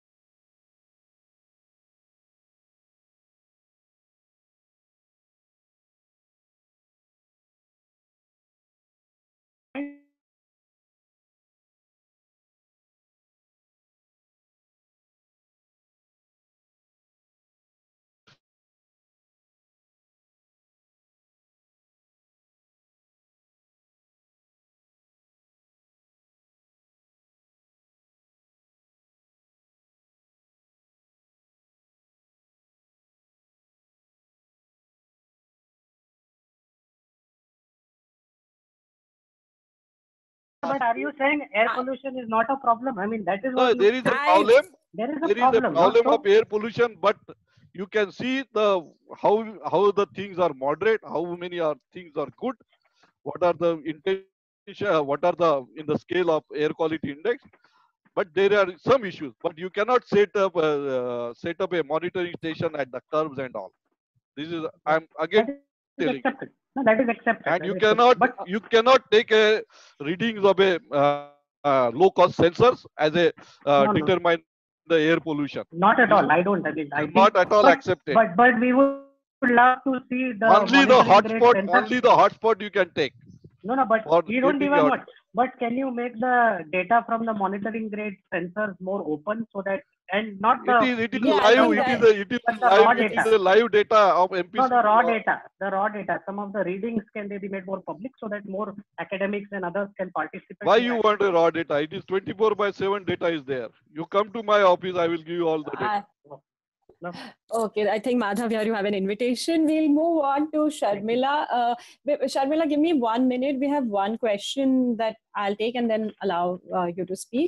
But are you saying air pollution is not a problem? I mean, that is No, what there is a problem. there is a There is a problem, not problem so? of air pollution, but you can see the how the things are moderate, how many are things are good, what are the intention, what are the in the scale of air quality index. But there are some issues. But you cannot set up a monitoring station at the curbs and all. This is I'm again telling. Accepted. No, that is accepted. And That you is cannot accepted. But you cannot take a readings of a low cost sensors as a No. determine the air pollution. Not at all. I don't. I mean, I think, Not at all accepted. But we would love to see the Only the monitoring grade hotspot. sensors. Only the hotspot you can take. No, but For we don't keeping even your- want. But can you make the data from the monitoring grade sensors more open so that, and not the It is Yeah, I live. think It is that- it is But the raw live. It data. is a live data of MPC. no, the raw data. The raw data. Some of the readings can they be made more public so that more academics and others can participate? Why in you that? want a raw data? It is 24/7 data is there. You come to my office, I will give you all the data. No. Okay, I think Madhav, here you have an invitation. We'll move on to Sharmila. Sharmila, give me 1 minute. We have one question that I'll take and then allow you to speak.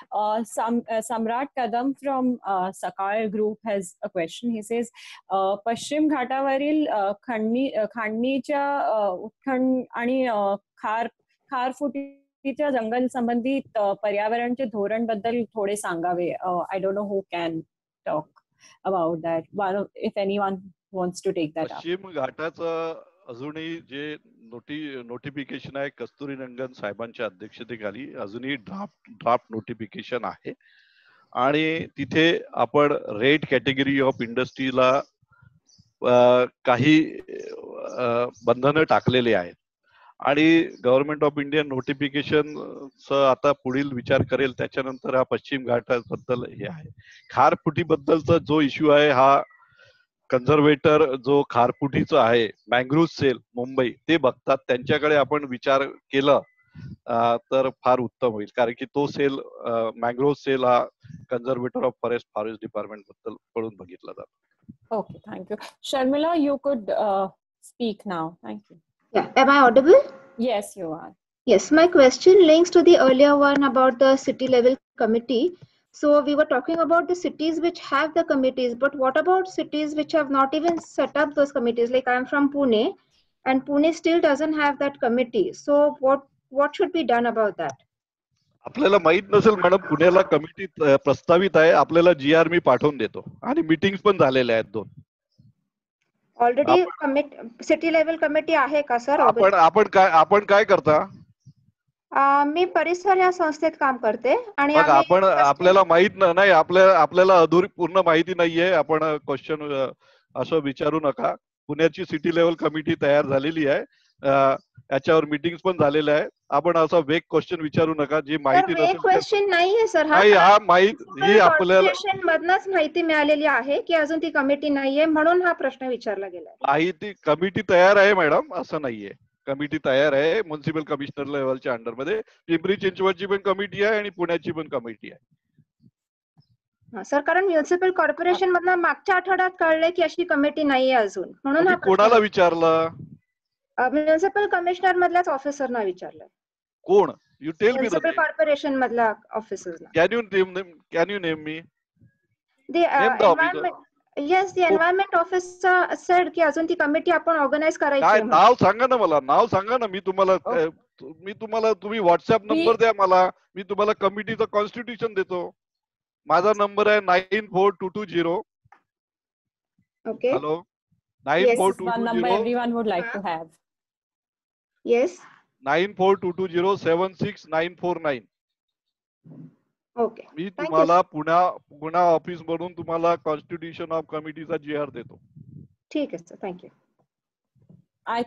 Samrat Kadam from Sakal Group has a question. He says, Paschim Ghatavaril खाणणीच्या उत्खनन आणि खारफुटीच्या जंगल संबंधित पर्यावरणचे धोरण बद्दल थोडे सांगावे. I don't know who can talk about that. If anyone wants to take that up. पश्चिम घाटाचं अजूनही जे notification आहे कस्तुरी रंगन साहेबांच्या अध्यक्षतेखाली अजूनही ड्राफ्ट नोटिफिकेशन आहे आणि तिथे आपण रेड कॅटेगरी ऑफ इंडस्ट्रीला काही बंधनं टाकलेली आहेत आणि गव्हर्नमेंट ऑफ इंडिया नोटिफिकेशन आता पुढील विचार करेल त्याच्यानंतर हा पश्चिम घाटाबद्दल हे आहे. खारफुटीबद्दलचा जो इश्यू आहे हा कन्झर्वेटर जो खारफुटीचा आहे मँग्रोव्ह सेल मुंबई ते बघतात. त्यांच्याकडे आपण विचार केला तर फार उत्तम होईल कारण की तो सेल मँग्रोव्ह सेल हा कन्झर्वेटर ऑफ फॉरेस्ट डिपार्टमेंट बद्दल कडून बघितला जातो. Okay, thank you. Sharmila, you could speak now. Thank you. Yeah, am I audible? Yes, you are. Yes, my question links to the earlier one about the city level committee. So we were talking about the cities which have the committees, but what about cities which have not even set up those committees? Like I'm from Pune, and Pune still doesn't have that committee. So what should be done about that? आपल्याला माहित नसेल madam पुण्याला committee प्रस्तावित आहे. आपल्याला GR मी पाठवून देतो आणि मीटिंग्स पण झालेल्या आहेत 2. ऑलरेडी सिटी लेवल कमिटी आहे का सर? आपण काय करता? मी परिसर या संस्थेत काम करते आणि आपल्याला माहित नाही आपल्याला पूर्ण माहिती नाहीये. आपण क्वेश्चन असं विचारू नका. पुण्याची सिटी लेवल कमिटी तयार झालेली आहे. याच्यावर मीटिंग्स पण झालेल्या आहेत. आपण असा वेग क्वेश्चन विचारू नका जी माहिती नसेल. क्वेश्चन नाहीये सर. हा माहिती आपल्याला मधनच माहिती मिळालेली आहे की अजून ती कमिटी नाहीये म्हणून हा प्रश्न विचारला गेला. माहिती कमिटी तयार आहे मॅडम असं नाहीये. कमिटी तयार आहे म्युन्सिपल कमिशनर लेवलच्या अंडरमध्ये. पिंपरी चिंचवडची पण कमिटी आहे आणि पुण्याची पण कमिटी आहे. सर कारण म्युन्सिपल कॉर्पोरेशन मधनं मागच्या आठवड्यात कळले की अशी कमिटी नाहीये अजून म्हणून कोणाला विचारलं? म्युन्सिपल कमिशनर मधल्याच ऑफिसरना विचारलं. कोण? You tell me. Municipal corporation मधल्या ऑफिसर्सना. Can you name me? Yes the environment officer said की अजून ती कमिटी आपण ऑर्गनाइज करायची. नाव सांगा ना मला. नाव सांगा ना. मी तुम्हाला तुम्ही व्हॉट्सअप नंबर द्या मला. मी तुम्हाला कमिटीचं कॉन्स्टिट्यूशन देतो. माझा नंबर आहे 94220. Okay. Hello 94220. number everyone would like to have. Yes. 94220 76949. Okay. मी Thank you. तुम्हाला पुणा ऑफिस मधून तुम्हाला कॉन्स्टिट्यूशन ऑफ कमिटीचा GR देतो. ठीक आहे sir. Thank you. I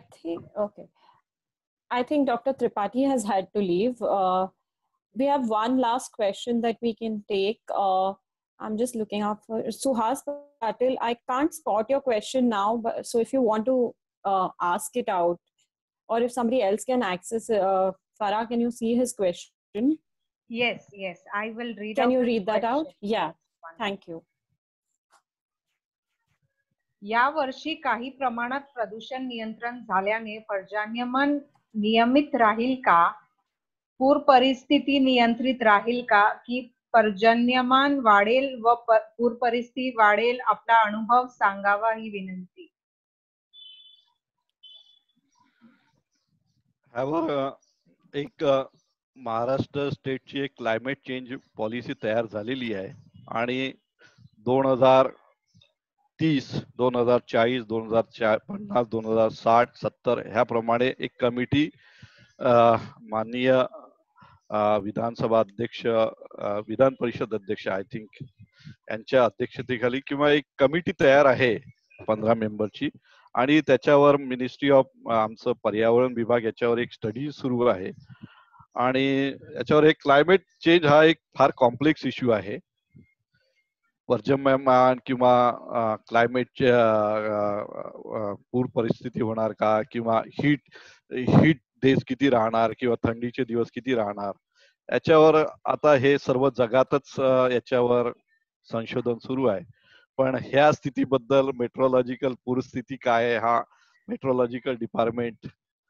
think Dr. Tripathi has had to leave. We have one last question that we can take. I'm just looking up for Suhas Patil. I can't spot your question now, but so if you want to ask it out, or if somebody else can access, Farah, can you see his question? Yes. I will read. Can out you the read that question. out? Yeah. Thank you. या वर्षी काही प्रमाणात प्रदूषण नियंत्रण झाल्याने पर्जन्यमान नियमित राहील का? पूर परिस्थिती नियंत्रित राहील का? की पर्जन्यमान वाढेल व पूर परिस्थिती वाढेल? आपला अनुभव सांगावा ही विनंती. एक महाराष्ट्र स्टेटची एक क्लायमेट चेंज पॉलिसी तयार झालेली आहे आणि 2030, 2040, 2050, 2060, 70 ह्याप्रमाणे एक कमिटी माननीय विधानसभा अध्यक्ष, विधान परिषद अध्यक्ष आय थिंक यांच्या अध्यक्षतेखाली किंवा एक कमिटी तयार आहे 15 मेंबरची आणि त्याच्यावर मिनिस्ट्री ऑफ आमचं पर्यावरण विभाग याच्यावर एक स्टडी सुरू आहे आणि याच्यावर एक क्लायमेट चेंज हा एक फार कॉम्प्लेक्स इश्यू आहे. पर्जन्यमान किंवा क्लायमेटचे पूर परिस्थिती होणार का किंवा हीट डेज किती राहणार किंवा थंडीचे दिवस किती राहणार याच्यावर आता हे सर्व जगातच याच्यावर संशोधन सुरू आहे. पण ह्या स्थितीबद्दल मेट्रोलॉजिकल पूरस्थिती काय आहे हा मेट्रोलॉजिकल डिपार्टमेंट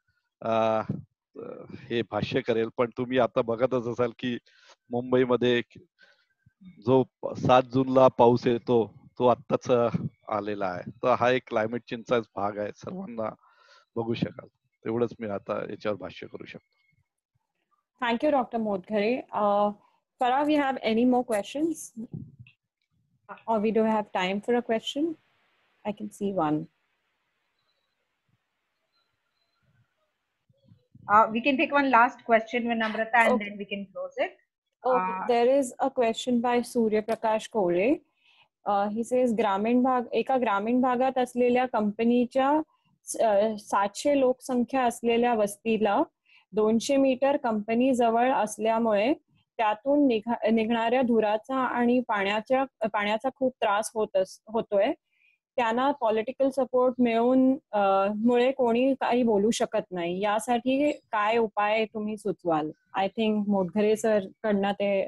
हे भाष्य करेल. पण तुम्ही आता बघतच असाल की मुंबईमध्ये जो 7 जूनला पाऊस येतो तो आत्ताच आलेला आहे. तर हा एक क्लायमेट चेंजचाच भाग आहे, सर्वांना बघू शकाल. तेवढंच मी आता याच्यावर भाष्य करू शकतो. Thank you, Dr. Modghare. Farah, we have any more questions? Or we do have time for a question? I can see one. We can take one last question with Namrata and then we can close it. Okay, there is a question by Surya Prakash Kole. He says, एका ग्रामीण भागात असलेल्या कंपनीच्या 700 लोकसंख्या असलेल्या वस्तीला 200 metre company जवळ असल्यामुळे त्यातून निघणाऱ्या धुराचा आणि पाण्याचा खूप त्रास होतोय. त्यांना पॉलिटिकल सपोर्ट मुळे कोणी काही बोलू शकत नाही. यासाठी काय उपाय तुम्ही सुचवाल? आय थिंक मोटघरे सर कडनं ते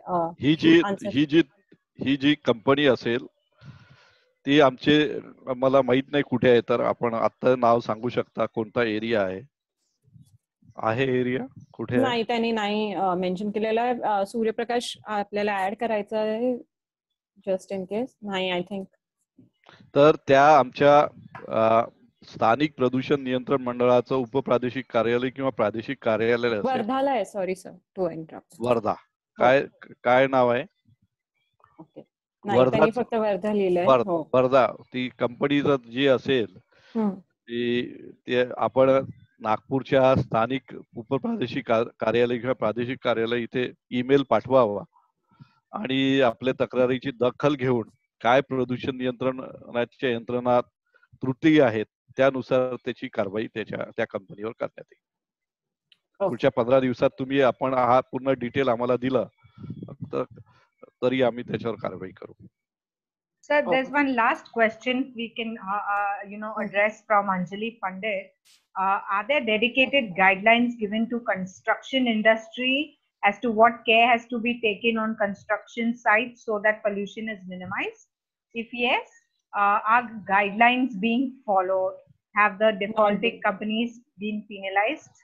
ही जी कंपनी असेल ती मला माहित नाही कुठे आहे. तर आपण आता नाव सांगू शकता कोणता एरिया आहे एरिया कुठे? नाही, त्यांनी नाही मेन्शन केलेलं आहे. सूर्यप्रकाश आपल्याला ऍड करायचं आहे जस्ट इन केस. नाही आय थिंक. तर त्या आमच्या स्थानिक प्रदूषण नियंत्रण मंडळाचं उपप्रादेशिक कार्यालय किंवा प्रादेशिक कार्यालय वर्धाला आहे. Sorry sir to interrupt. Wardha. काय नाव आहे? ओके, नाही त्यांनी फक्त वर्धा लिहिलंय. वर्धा. ती कंपनी जी असेल ती आपण नागपूरच्या स्थानिक उपप्रादेशिक कार्यालय किंवा प्रादेशिक कार्यालय इथे ईमेल पाठवावा आणि आपल्या तक्रारीची दखल घेऊन काय प्रदूषण नियंत्रणाच्या यंत्रणात त्रुटी आहेत त्यानुसार त्याची कारवाई त्या कंपनीवर करण्यात येईल. पुढच्या 15 दिवसात तुम्ही आपण हा पूर्ण डिटेल आम्हाला दिला तरी आम्ही त्याच्यावर कारवाई करू. Sir, there's one last question we can address from Anjali Pandit. Are there dedicated guidelines given to construction industry as to what care has to be taken on construction sites so that pollution is minimized? If yes, are guidelines being followed? Have the defaulting companies been penalized?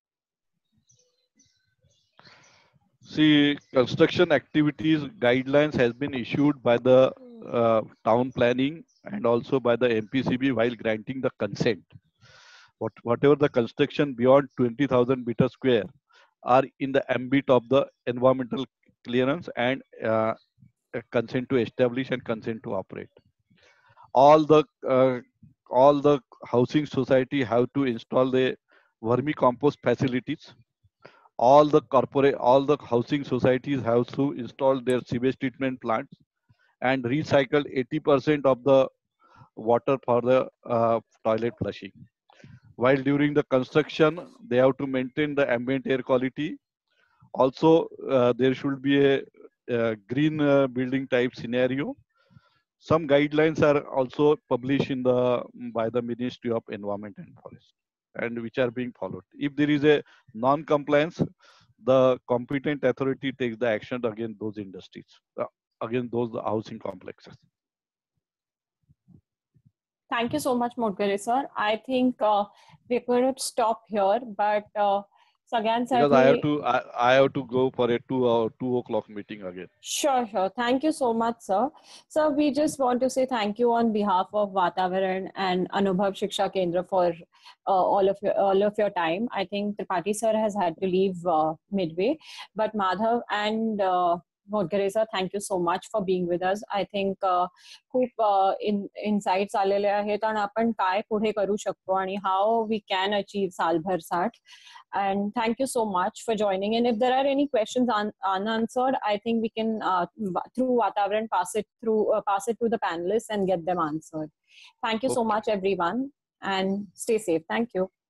See, construction activities guidelines has been issued by the town planning and also by the MPCB while granting the consent. Whatever the construction beyond 20,000 meter square are in the ambit of the environmental clearance and consent to establish and consent to operate. All the housing society have to install the vermicompost facilities all the housing societies have to install their sewage treatment plants and recycle 80% of the water for the toilet flushing. While during the construction, they have to maintain the ambient air quality. Also, there should be a green building type scenario. Some guidelines are also published by the Ministry of Environment and Forest, and which are being followed. If there is a non-compliance, the competent authority takes the action against those industries, against those housing complexes. Thank you so much, Modgare sir. I think we're going to stop here, but because I have to go for a 2 o'clock meeting again. Sure. Thank you so much, sir. So we just want to say thank you on behalf of Vatavaran and Anubhav Shiksha Kendra for all of your time. I think Tripathi sir has had to leave midway, but Madhav and Modgare sir, thank you so much for being with us. I think खूप insights आलेले आहेत आणि आपण काय पुढे करू शकतो आणि how we can achieve सालभर 60. And thank you so much for joining. And if there are any questions unanswered, I think we can through Vatavaran pass it to the panelists and get them answered. Thank you so much, everyone, and stay safe. Thank you.